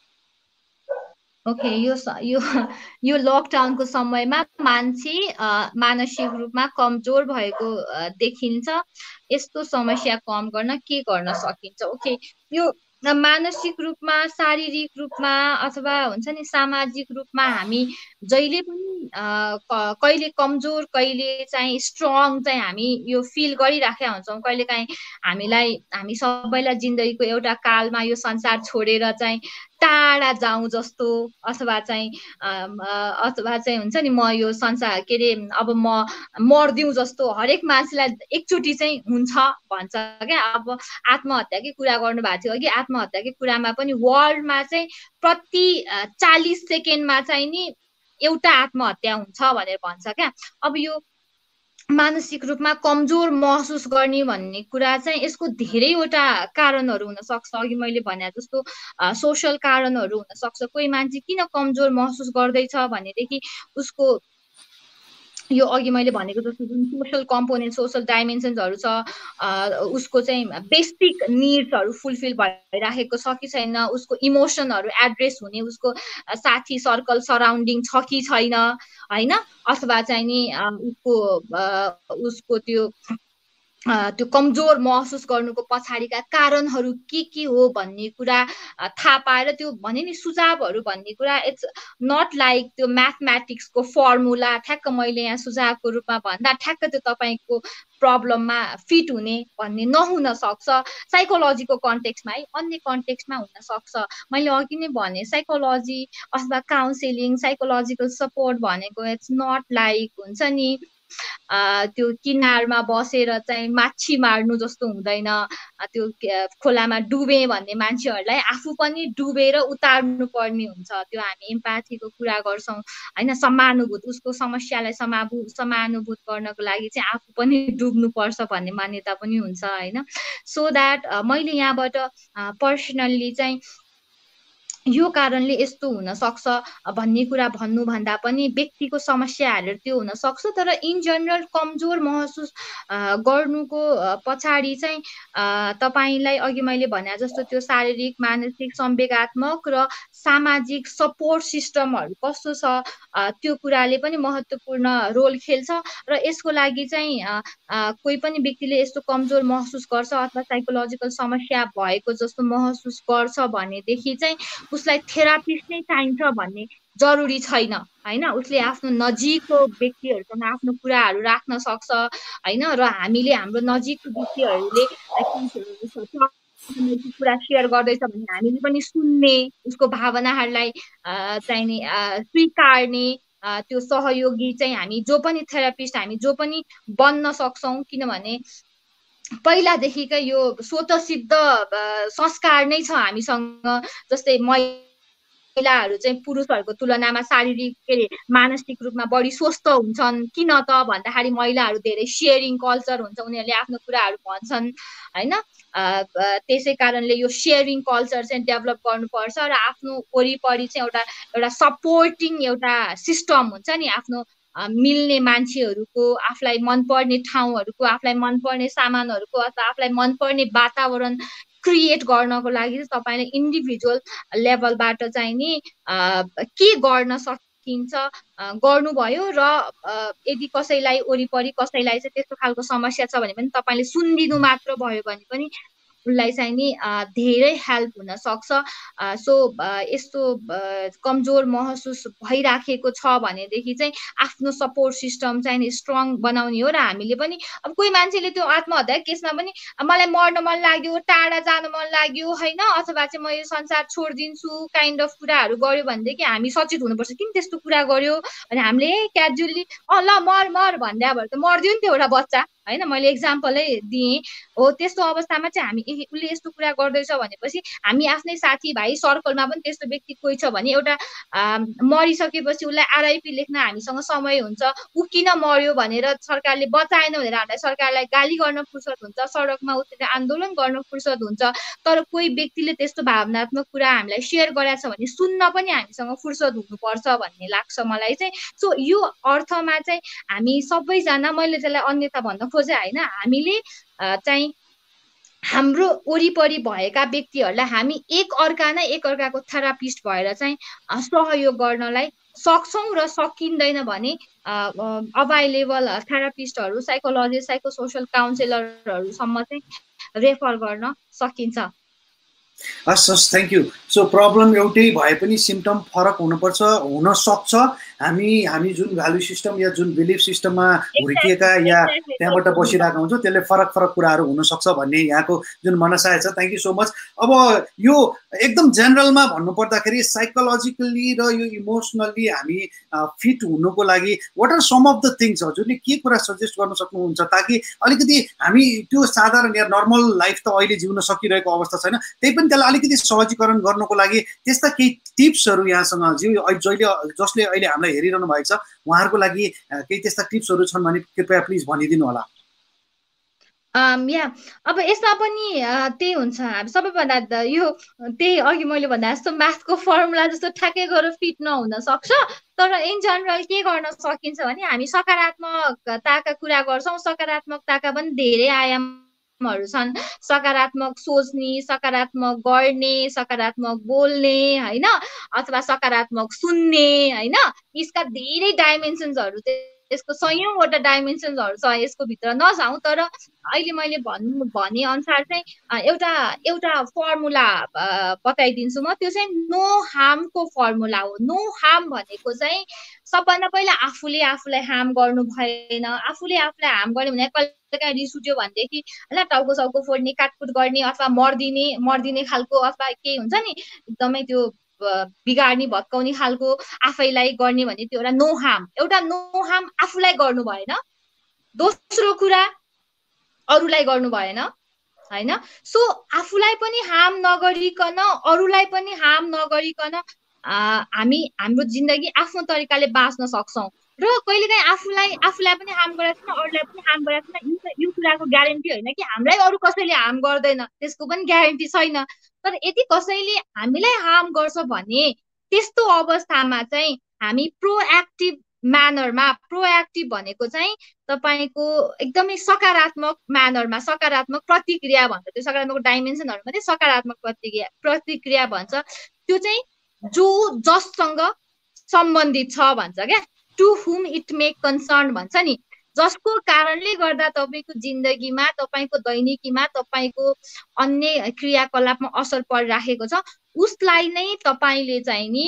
ओके, यो यो यो लकडाउनको समयमा मान्छे मानसिक रूपमा कमजोर भएको देखिन्छ, यस्तो समस्या कम गर्न के गर्न सकिन्छ? ओके, यो मानसिक रूपमा शारीरिक रूपमा अथवा हुन्छ नि सामाजिक रूपमा हामी जहिले पनि कहिले कमजोर कहिले चाहिँ स्ट्रङ चाहिँ हामी यो फिल गरिराखेका हुन्छौँ। कहिले काहीँ हामीलाई हामी सबैलाई जिन्दगीको एउटा कालमा यो संसार छोडेर चाहिँ टाढा जाउँ जस्तो अथवा चाहिँ अथवा चाहिँ हुन्छ नि म यो संसार के अरे अब म मर्दिउँ जस्तो हरेक मान्छेलाई एकचोटि चाहिँ हुन्छ भन्छ क्या। अब आत्महत्याकै कुरा गर्नुभएको थियो अघि, आत्महत्याकै कुरामा पनि वर्ल्डमा चाहिँ प्रति चालिस सेकेन्डमा चाहिँ नि एउटा आत्महत्या हुन्छ भनेर भन्छ क्या। अब यो मानसिक रूपमा कमजोर महसुस गर्ने भन्ने कुरा चाहिँ यसको धेरैवटा कारणहरू हुन सक्छ। अघि मैले भने जस्तो सोसल कारणहरू हुन सक्छ। कोही मान्छे किन कमजोर महसुस गर्दैछ भनेदेखि उसको यो अघि मैले भनेको जस्तो जुन सोसल कम्पोनेन्ट सोसल डाइमेन्सन्सहरू छ उसको चाहिँ बेसिक निड्सहरू फुलफिल भइराखेको छ कि छैन, उसको इमोसनहरू एड्रेस हुने उसको साथी सर्कल सराउन्डिङ छ कि छैन होइन, अथवा चाहिँ नि उसको उसको त्यो त्यो कमजोर महसुस गर्नुको पछाडिका कारणहरू के के हो भन्ने कुरा थाहा पाएर त्यो भने नि सुझावहरू भन्ने कुरा इट्स नट लाइक त्यो म्याथमेटिक्सको फर्मुला ठ्याक्क मैले यहाँ सुझावको रूपमा भन्दा ठ्याक्क त्यो तपाईँको प्रब्लममा फिट हुने भन्ने नहुन सक्छ। साइकोलोजीको कन्टेक्स्टमा है, अन्य कन्टेक्स्टमा हुन सक्छ। मैले अघि नै भने साइकोलोजी अथवा काउन्सिलिङ साइकोलोजिकल सपोर्ट भनेको इट्स नट लाइक हुन्छ नि त्यो किनारमा बसेर चाहिँ माछी मार्नु जस्तो हुँदैन। त्यो खोलामा डुबे भन्ने मान्छेहरूलाई आफू पनि डुबेर उतार्नु पर्ने हुन्छ। त्यो हामी एम्प्याथीको कुरा गर्छौँ होइन, समानुभूत उसको समस्यालाई समाभू समानुभूत गर्नको लागि चाहिँ आफू पनि डुब्नुपर्छ भन्ने मान्यता पनि हुन्छ होइन। सो द्याट मैले यहाँबाट पर्सनल्ली चाहिँ यो कारणले यस्तो हुन सक्छ भन्ने कुरा भन्नुभन्दा पनि व्यक्तिको समस्याहरू त्यो हुन सक्छ। तर इन जनरल कमजोर महसुस गर्नुको पछाडि चाहिँ तपाईँलाई अघि मैले भने जस्तो त्यो शारीरिक मानसिक संवेगात्मक र सामाजिक सपोर्ट सिस्टमहरू कस्तो छ त्यो कुराले पनि महत्त्वपूर्ण रोल खेल्छ। र यसको लागि चाहिँ कोही पनि व्यक्तिले यस्तो कमजोर महसुस गर्छ अथवा साइकोलोजिकल समस्या भएको जस्तो महसुस गर्छ भनेदेखि चाहिँ उसलाई थेरापिस्ट नै चाहिन्छ भन्ने जरुरी छैन होइन। उसले आफ्नो नजिकको व्यक्तिहरूसँग आफ्नो कुराहरू राख्न सक्छ होइन। र हामीले हाम्रो नजिकको व्यक्तिहरूले कुरा सेयर गर्दैछ भने हामीले पनि सुन्ने, उसको भावनाहरूलाई चाहिने स्वीकार्ने, त्यो सहयोगी चाहिँ हामी जो पनि थेरापिस्ट हामी जो पनि बन्न सक्छौँ। किनभने पहिलादेखिकै यो स्वतःसिद्ध संस्कार नै छ हामीसँग। जस्तै महिलाहरू चाहिँ पुरुषहरूको तुलनामा शारीरिक के अरे मानसिक रूपमा बढी स्वस्थ हुन्छन्। किन त भन्दाखेरि महिलाहरू धेरै सेयरिङ कल्चर हुन्छ, उनीहरूले आफ्नो कुराहरू भन्छन् होइन। त्यसै कारणले यो सेयरिङ कल्चर चाहिँ डेभलप गर्नुपर्छ र आफ्नो वरिपरि चाहिँ एउटा एउटा सपोर्टिङ एउटा सिस्टम हुन्छ नि, आफ्नो मिल्ने मान्छेहरूको, आफूलाई मनपर्ने ठाउँहरूको, आफूलाई मनपर्ने सामानहरूको अथवा आफूलाई मनपर्ने वातावरण क्रिएट गर्नको लागि चाहिँ तपाईँले इन्डिभिजुअल लेभलबाट चाहिँ नि के गर्न सकिन्छ गर्नुभयो। र यदि कसैलाई वरिपरि कसैलाई चाहिँ त्यस्तो खालको समस्या छ भने पनि तपाईँले सुनिदिनु मात्र भयो भने पनि उसलाई चाहिँ नि धेरै हेल्प हुन सक्छ। सो यस्तो कमजोर महसुस भइराखेको छ भनेदेखि चाहिँ आफ्नो सपोर्ट सिस्टम चाहिँ नि स्ट्रङ बनाउने हो। र हामीले पनि अब कोही मान्छेले त्यो आत्महत्या केसमा पनि मलाई मर्न मन लाग्यो, टाढा जान मन लाग्यो होइन, अथवा चाहिँ म यो संसार छोडिदिन्छु काइन्ड अफ कुराहरू गर्यो भनेदेखि हामी सचेत हुनुपर्छ। किन त्यस्तो कुरा गर्यो भने हामीले क्याजुअली अँ ल मर मर भन्दा भएर त मर्दियो नि त्यो एउटा बच्चा होइन। मैले एक्जाम्पलै दिएँ हो। त्यस्तो अवस्थामा चाहिँ हामी उसले यस्तो कुरा गर्दैछ भनेपछि हामी आफ्नै साथीभाइ सर्कलमा पनि त्यस्तो व्यक्ति कोही छ भने एउटा मरिसकेपछि उसलाई आरआइपी लेख्न हामीसँग समय हुन्छ। ऊ किन मर्यो भनेर सरकारले बचाएन भनेर हामीलाई सरकारलाई गाली गर्न फुर्सद हुन्छ, सडकमा उत्रेर आन्दोलन गर्न फुर्सद हुन्छ। तर कोही व्यक्तिले त्यस्तो भावनात्मक कुरा हामीलाई सेयर गरेको छ भने सुन्न पनि हामीसँग फुर्सद हुनुपर्छ भन्ने लाग्छ मलाई चाहिँ। सो यो अर्थमा चाहिँ हामी सबैजना, मैले त्यसलाई अन्यथा भन्न खोजेँ होइन, हामीले चाहिँ हाम्रो वरिपरि भएका व्यक्तिहरूलाई हामी एक अर्का नै एक अर्काको थेरापिस्ट भएर चाहिँ सहयोग गर्नलाई सक्छौँ। र सकिँदैन भने अभाइलेबल थेरापिस्टहरू, साइकोलोजिस्ट, साइको सोसल काउन्सिलरहरूसम्म चाहिँ रेफर गर्न सकिन्छ। हस् हस् थ्याङ्क यू। सो प्रब्लम एउटै भए पनि सिम्टम फरक हुनुपर्छ, हुनसक्छ। हामी हामी जुन भ्यालु सिस्टम या जुन बिलिफ सिस्टममा हुर्किएका या त्यहाँबाट बसिरहेका हुन्छौँ त्यसले फरक फरक कुराहरू हुनसक्छ भन्ने यहाँको जुन मनसाय छ। Thank you so much. अब यो एकदम जेनरलमा भन्नुपर्दाखेरि साइकोलोजिकल्ली र यो इमोसनल्ली हामी फिट हुनुको लागि what are some of the things हजुरले के कुरा सजेस्ट गर्न सक्नुहुन्छ ताकि अलिकति हामी त्यो साधारण या नर्मल लाइफ त अहिले जिउन सकिरहेको अवस्था छैन, त्यही पनि पनि त्यसलाई अलिकति सहजीकरण गर्नको लागि त्यस्ता केही टिप्सहरू यहाँसँग जो जहिले जसले अहिले हामीलाई हेरिरहनु भएको छ उहाँहरूको लागि केही त्यस्ता टिप्सहरू छन् भने कृपया प्लिज भनिदिनु होला। या अब यसमा पनि त्यही हुन्छ, अब सबैभन्दा यो त्यही अघि मैले भन्दा जस्तो म्याथको फर्मुला जस्तो ठ्याक्कै गरेर फिट नहुन सक्छ, तर इन जनरल के गर्न सकिन्छ भने हामी सकारात्मकताका कुरा गर्छौँ। सकारात्मकताका पनि धेरै आयामहरू छन्, सकारात्मक सोच्ने, सकारात्मक गर्ने, सकारात्मक बोल्ने होइन, अथवा सकारात्मक सुन्ने होइन, यसका धेरै डाइमेन्सन्सहरू यसको सयौँवटा डाइमेन्सन्सहरू छ, यसको भित्र नजाउँ। तर अहिले मैले भन्नु भने अनुसार चाहिँ एउटा एउटा फर्मुला बताइदिन्छु म, त्यो चाहिँ नो हार्मको फर्मुला हो। नो हार्म भनेको चाहिँ सबभन्दा पहिला आफूले आफूलाई हार्म गर्नु भएन। आफूले आफूलाई हार्म गर्ने भने कहिले काहीँ रिस उठ्यो भनेदेखि होइन टाउको साउको फोड्ने, काटकुट गर्ने अथवा मर्दिने मर्दिने खालको अथवा केही हुन्छ नि एकदमै त्यो बिगार्ने भत्काउने खालको आफैलाई गर्ने भने त्यो एउटा नो हार्म। एउटा नो हार्म आफूलाई गर्नु भएन, दोस्रो कुरा अरूलाई गर्नु भएन होइन। सो आफूलाई पनि हार्म नगरिकन अरूलाई पनि हार्म नगरिकन हामी हाम्रो जिन्दगी आफ्नो तरिकाले बाँच्न सक्छौँ। र कहिलेकाहीँ आफूलाई आफूलाई पनि हार्म गरेको छैन, अरूलाई पनि हार्म गरेको छैन, यो कुराको ग्यारेन्टी होइन कि हामीलाई अरू कसैले हार्म गर्दैन, त्यसको पनि ग्यारेन्टी छैन। तर यदि कसैले हामीलाई हार्म गर्छ भने त्यस्तो अवस्थामा चाहिँ हामी प्रोएक्टिभ म्यानरमा, प्रोएक्टिभ भनेको चाहिँ तपाईँको एकदमै सकारात्मक म्यानरमा, सकारात्मक प्रतिक्रिया भन्छ, त्यो सकारात्मक डाइमेन्सनहरू मात्रै सकारात्मक प्रतिक्रिया प्रतिक्रिया भन्छ। त्यो चाहिँ जो जससँग सम्बन्धित छ भन्छ क्या, टु हुम इट मेक कन्सर्न भन्छ नि, जसको कारणले गर्दा तपाईँको जिन्दगीमा, तपाईँको दैनिकीमा, तपाईँको अन्य क्रियाकलापमा असर परिराखेको छ, उसलाई नै तपाईँले चाहिँ नि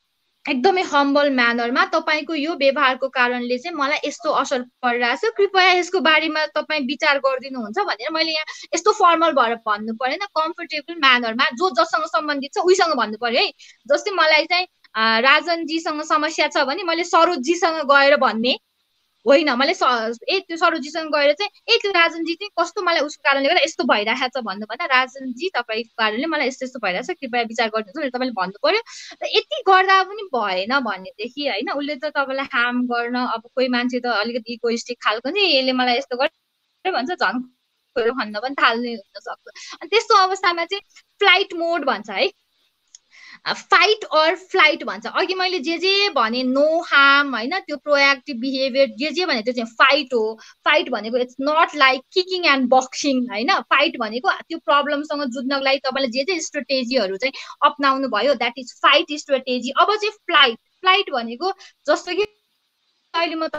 एकदमै हम्बल म्यानरमा तपाईँको यो व्यवहारको कारणले चाहिँ मलाई यस्तो असर परिरहेछ, कृपया यसको बारेमा तपाईँ विचार गरिदिनुहुन्छ भनेर मैले यहाँ यस्तो फर्मल भएर भन्नु परेन, कम्फर्टेबल म्यानरमा जो जससँग सम्बन्धित छ उहीसँग भन्नु पर्यो है। जस्तै मलाई चाहिँ राजनजीसँग समस्या छ भने मैले सरोजजीसँग गएर भन्ने होइन, मैले ए त्यो सरोजीसँग गएर चाहिँ ए त्यो राजनजी चाहिँ कस्तो मलाई उसको कारणले गर्दा यस्तो भइरहेको छ भन्नु भन्दा राजनजी तपाईँको कारणले मलाई यस्तो यस्तो भइरहेछ, कृपया विचार गरिदिनुहोस् भनेर तपाईँले भन्नु पर्यो। र यति गर्दा पनि भएन भनेदेखि होइन, उसले त तपाईँलाई हार्म गर्न, अब कोही मान्छे त अलिकति इगोइस्टिक खालको नि, यसले मलाई यस्तो गर्यो भन्छ, झन् भन्न पनि थाल्ने हुनसक्छ। अनि त्यस्तो अवस्थामा चाहिँ फ्लाइट मोड भन्छ है, फाइट अर फ्लाइट भन्छ। अघि मैले जे जे भने नो हार्म होइन, त्यो प्रोएक्टिभ बिहेभियर जे जे भने त्यो चाहिँ फाइट हो। फाइट भनेको it's not like kicking and boxing होइन। फाइट भनेको त्यो प्रब्लमसँग जुझ्नको लागि तपाईँले जे जे स्ट्रेटेजीहरू चाहिँ अप्नाउनु भयो द्याट इज फाइट स्ट्रेटेजी। अब चाहिँ फ्लाइट फ्लाइट भनेको जस्तो कि अहिले म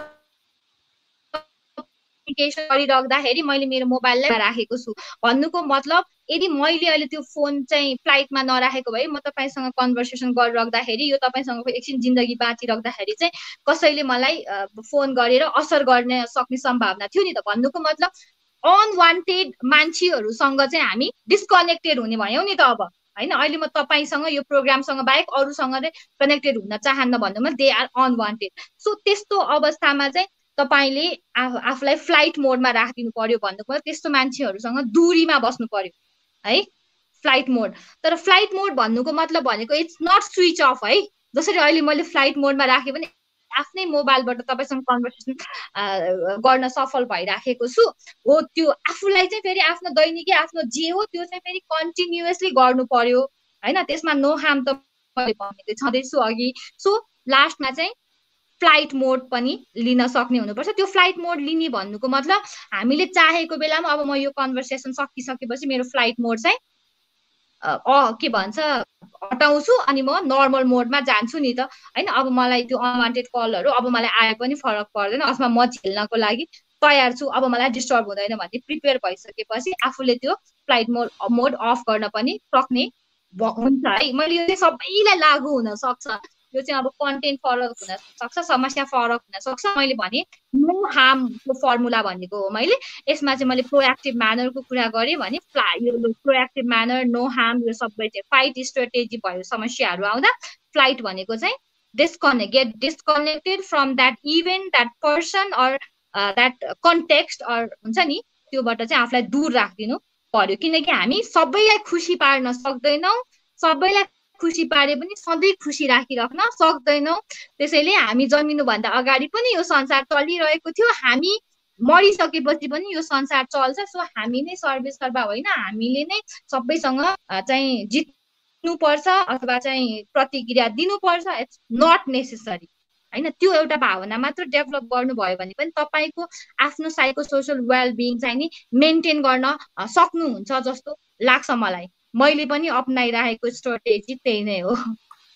कम्युनिकेसन गरिराख्दाखेरि मैले मेरो मोबाइललाई राखेको छु भन्नुको मतलब यदि मैले अहिले त्यो फोन चाहिँ फ्लाइटमा नराखेको भए म तपाईँसँग कन्भर्सेसन गरिराख्दाखेरि यो तपाईँसँग एकछिन जिन्दगी बाँचिराख्दाखेरि चाहिँ कसैले मलाई फोन गरेर असर गर्न सक्ने सम्भावना थियो नि त। भन्नुको मतलब अनवान्टेड मान्छेहरूसँग चाहिँ हामी डिस्कनेक्टेड हुने भयौँ नि त अब होइन। अहिले म तपाईँसँग यो प्रोग्रामसँग बाहेक अरूसँग चाहिँ कनेक्टेड हुन चाहन्न भन्नुमा दे आर अनवान्टेड। सो त्यस्तो अवस्थामा चाहिँ तपाईँले आफूलाई फ्लाइट मोडमा राखिदिनु पर्यो भन्नुको त्यस्तो मान्छेहरूसँग दूरीमा बस्नु पर्यो है, फ्लाइट मोड। तर फ्लाइट मोड भन्नुको मतलब भनेको इट्स नट स्विच अफ है। जसरी अहिले मैले फ्लाइट मोडमा राखेँ भने आफ्नै मोबाइलबाट तपाईँसँग कन्भर्सेसन गर्न सफल भइराखेको छु हो, त्यो आफूलाई चाहिँ फेरि आफ्नो दैनिकी आफ्नो जे हो त्यो चाहिँ फेरि कन्टिन्युअसली गर्नु पर्यो होइन। त्यसमा नो हार्म त मैले भनेको छँदैछु अघि। सो लास्टमा चाहिँ फ्लाइट मोड पनि लिन सक्ने हुनुपर्छ। त्यो फ्लाइट मोड लिने भन्नुको मतलब हामीले चाहेको बेलामा अब म यो कन्भर्सेसन सकिसकेपछि मेरो फ्लाइट मोड चाहिँ अ के भन्छ हटाउँछु अनि म नर्मल मोडमा जान्छु नि त होइन। अब मलाई त्यो अनवान्टेड कलहरू अब मलाई आए पनि फरक पर्दैन अथवा म झेल्नको लागि तयार छु, अब मलाई डिस्टर्ब हुँदैन भन्ने प्रिपेयर भइसकेपछि आफूले त्यो फ्लाइट मोड मोड अफ गर्न पनि सक्ने हुन्छ है। मैले यो चाहिँ सबैलाई लागु हुन सक्छ, यो चाहिँ अब कन्टेन्ट फरक हुन सक्छ, समस्या फरक हुन सक्छ। मैले भने नो हार्मको फर्मुला भनेको हो मैले। यसमा चाहिँ मैले प्रोएक्टिभ म्यानरको कुरा गरेँ भने फ्ला यो प्रोएक्टिभ म्यानर नो हार्म यो सबै चाहिँ फाइट स्ट्रेटेजी भयो समस्याहरू आउँदा। फ्लाइट भनेको चाहिँ disconnect get disconnected from that event that person or that context or हुन्छ नि त्योबाट चाहिँ आफूलाई दूर राखिदिनु पर्यो, किनकि हामी सबैलाई खुसी पार्न सक्दैनौँ, सबैलाई खुसी पारे पनि सधैँ खुसी राखिराख्न सक्दैनौँ। त्यसैले हामी जन्मिनुभन्दा अगाडि पनि यो संसार चलिरहेको थियो, हामी मरिसकेपछि पनि यो संसार चल्छ। सो हामी नै सर्वेसर्वा होइन, हामीले नै सबैसँग चाहिँ जित्नुपर्छ अथवा चाहिँ प्रतिक्रिया दिनुपर्छ। इट्स नट नेसेसरी होइन, त्यो एउटा भावना मात्र डेभलप गर्नुभयो भने पनि तपाईँको आफ्नो साइको सोसल वेलबिङ चाहिँ नि मेन्टेन गर्न सक्नुहुन्छ जस्तो लाग्छ मलाई। मैले पनि अपनाइरहेको स्ट्राटेजी त्यही नै हो।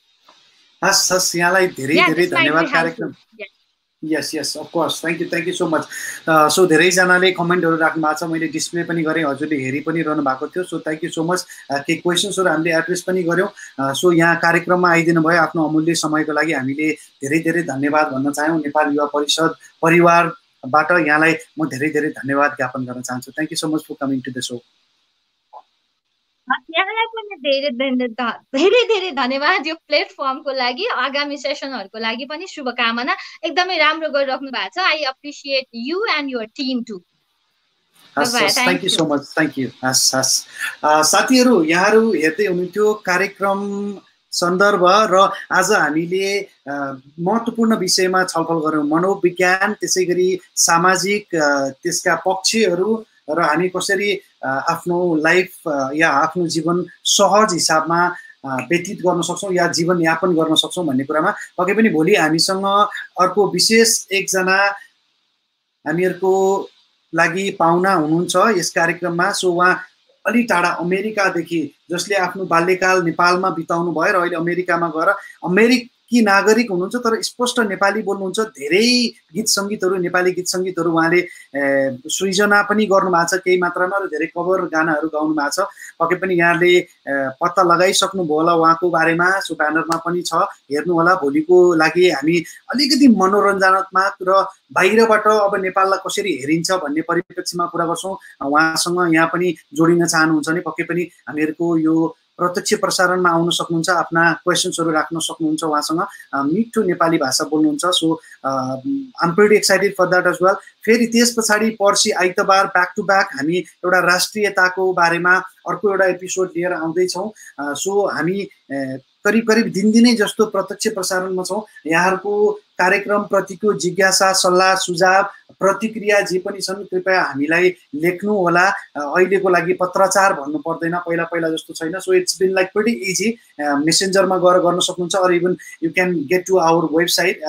हस् हस्, यहाँलाई धेरै धेरै धन्यवाद कार्यक्रम। Yes yes of course, thank you thank you so much. So धेरैजनाले कमेन्टहरू राख्नु भएको छ, मैले डिस्प्ले पनि गरेँ, हजुरले हेरि पनि रहनु भएको थियो। So thank you so much. केही क्वेसन्सहरू हामीले एड्रेस पनि गऱ्यौँ। सो यहाँ कार्यक्रममा आइदिनु भयो, आफ्नो अमूल्य समयको लागि हामीले धेरै धेरै धन्यवाद भन्न चाह्यौँ। नेपाल युवा परिषद परिवारबाट यहाँलाई म धेरै धेरै धन्यवाद ज्ञापन गर्न चाहन्छु। Thank you so much for coming to the show. यहाँलाई पनि धेरै धेरै धेरै धन्यवाद यो प्लेटफर्मको लागि, आगामी सेसनहरूको लागि पनि शुभकामना। एकदमै राम्रो गरिराख्नु भएको छ। I appreciate you and your team too. Thank you so much, thank you. हस् हस् साथीहरू, यहाँहरू हेर्दै हुनुहुन्थ्यो कार्यक्रम सन्दर्भ र आज हामीले महत्त्वपूर्ण विषयमा छलफल गऱ्यौँ, मनोविज्ञान, त्यसै गरी सामाजिक त्यसका पक्षहरू र हामी कसरी आफ्नो लाइफ या आफ्नो जीवन सहज हिसाबमा व्यतीत गर्न सक्छौँ या जीवनयापन गर्न सक्छौँ भन्ने कुरामा। पक्कै पनि भोलि हामीसँग अर्को विशेष एकजना हामीहरूको लागि पाहुना हुनुहुन्छ यस कार्यक्रममा। सो उहाँ अलि टाढा अमेरिकादेखि, जसले आफ्नो बाल्यकाल नेपालमा बिताउनु भयो र अहिले अमेरिकामा गएर अमेरिकी नागरिक हुनुहुन्छ, तर स्पष्ट नेपाली बोल्नुहुन्छ। धेरै गीत सङ्गीतहरू, नेपाली गीत सङ्गीतहरू उहाँले सृजना पनि गर्नुभएको छ केही मात्रामा, र धेरै कभर गानाहरू गाउनु भएको छ। पक्कै पनि यहाँले पत्ता लगाइसक्नुभयो होला उहाँको बारेमा। सो ब्यानरमा पनि छ, हेर्नु होला। भोलिको लागि हामी अलिकति मनोरञ्जनात्मक र बाहिरबाट अब नेपाललाई कसरी हेरिन्छ भन्ने परिप्रेक्ष्यमा कुरा गर्छौँ। उहाँसँग यहाँ पनि जोडिन चाहनुहुन्छ भने पक्कै पनि हामीहरूको यो प्रत्यक्ष प्रसारणमा आउन सक्नुहुन्छ, आफ्ना क्वेसन्सहरू राख्न सक्नुहुन्छ उहाँसँग। मिठो नेपाली भाषा बोल्नुहुन्छ। So I'm pretty excited for that as well. फेरि त्यस पछाडि पर्सि आइतबार ब्याक टु ब्याक हामी एउटा राष्ट्रियताको बारेमा अर्को एउटा एपिसोड लिएर आउँदैछौँ। सो हामी करिब करिब दिनदिनै जस्तो प्रत्यक्ष प्रसारणमा छौँ। यहाँहरूको कार्यक्रमप्रतिको जिज्ञासा, सल्लाह, सुझाव, प्रतिक्रिया जे पनि छन् कृपया हामीलाई लेख्नु होला। अहिलेको लागि पत्रचार भन्नु पर्दैन, पहिला पहिला जस्तो छैन। So it's been like pretty easy. मेसेन्जरमा गएर गर्न सक्नुहुन्छ, or even you can get to our website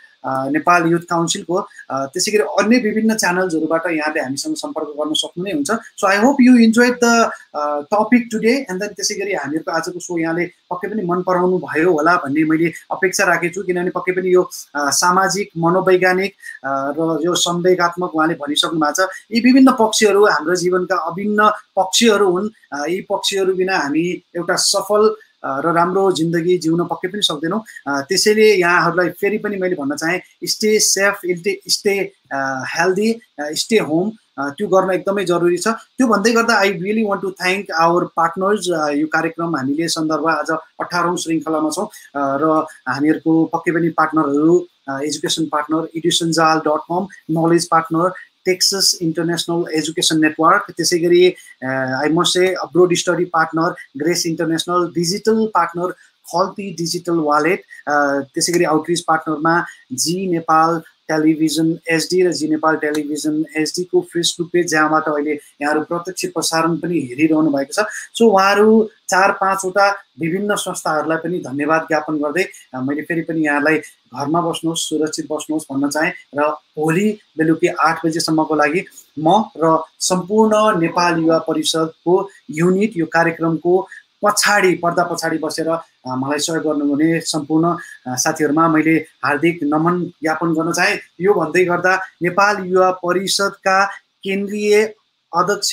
Nepal youth काउन्सिलको। त्यसै गरी अन्य विभिन्न च्यानल्सहरूबाट यहाँले हामीसँग सम्पर्क गर्न सक्नु नै हुन्छ। So I hope you enjoyed the topic today and then त्यसै गरी हामीहरूको आजको सो यहाँले पक्कै पनि मन पराउनु भयो होला भन्ने मैले अपेक्षा राखेको छु, किनभने पक्कै पनि यो सामाजिक, मनोवैज्ञानिक र यो संवेगात्मक उहाँले भनिसक्नु भएको छ। यी विभिन्न पक्षहरू हाम्रो जीवनका अभिन्न पक्षहरू हुन्। यी पक्षहरू बिना हामी एउटा सफल र राम्रो जिन्दगी जिउन पक्कै पनि सक्दैनौँ। त्यसैले यहाँहरूलाई फेरि पनि मैले भन्न चाहेँ, stay safe, stay healthy, stay home, त्यो गर्न एकदमै जरुरी छ। त्यो भन्दै गर्दा I really want to thank our partners. यो कार्यक्रम हामीले सन्दर्भ आज अठारौँ श्रृङ्खलामा छौँ र हामीहरूको पक्कै पनि पार्टनरहरू education partner Edusanjal dot com, knowledge partner Texas International Education Network, त्यसै गरी I must say abroad study partner Grace International, digital partner Khalti digital wallet, त्यसै गरी आउटरिच पार्टनरमा जी नेपाल टेलिभिजन एचडी र जी नेपाल टेलिभिजन एचडीको फेसबुक पेज, जहाँबाट अहिले यहाँहरू प्रत्यक्ष प्रसारण पनि हेरिरहनु भएको छ। सो उहाँहरू चार पाँचवटा विभिन्न संस्थाहरूलाई पनि धन्यवाद ज्ञापन गर्दै मैले फेरि पनि यहाँलाई घरमा बस्नुहोस्, सुरक्षित बस्नुहोस् भन्न चाहेँ र भोलि बेलुकी आठ बजेसम्मको लागि म र सम्पूर्ण नेपाल युवा परिषदको युनिट यो कार्यक्रमको पछाडि पर्दा पछाडि बसेर मलाई सहयोग गर्नुहुने सम्पूर्ण साथीहरूमा मैले हार्दिक नमन ज्ञापन गर्न चाहे। यो भन्दै गर्दा नेपाल युवा परिषदका केन्द्रीय अध्यक्ष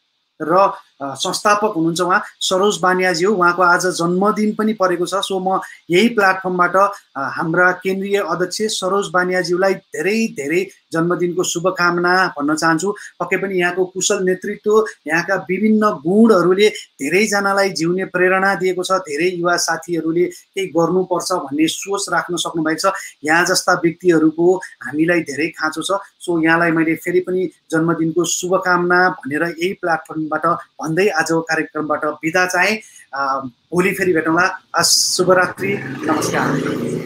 र संस्थापक हुनुहुन्छ उहाँ सरोज बानियाज्यू, उहाँको आज जन्मदिन पनि परेको छ। सो म यही प्लेटफर्मबाट हाम्रा केन्द्रीय अध्यक्ष सरोज बानियाज्यूलाई धेरै धेरै जन्मदिनको शुभकामना भन्न चाहन्छु। पक्कै पनि यहाँको कुशल नेतृत्व, यहाँका विभिन्न गुणहरूले धेरैजनालाई जिउने प्रेरणा दिएको छ। धेरै युवा साथीहरूले केही गर्नुपर्छ भन्ने सोच राख्न सक्नुभएको छ। यहाँ जस्ता व्यक्तिहरूको हामीलाई धेरै खाँचो छ। सो यहाँलाई मैले फेरि पनि जन्मदिनको शुभकामना भनेर यही प्लेटफर्मबाट भन्दै आजको कार्यक्रमबाट बिदा चाहे। भोलि फेरि भेटौँला। शुभरात्रि, नमस्कार।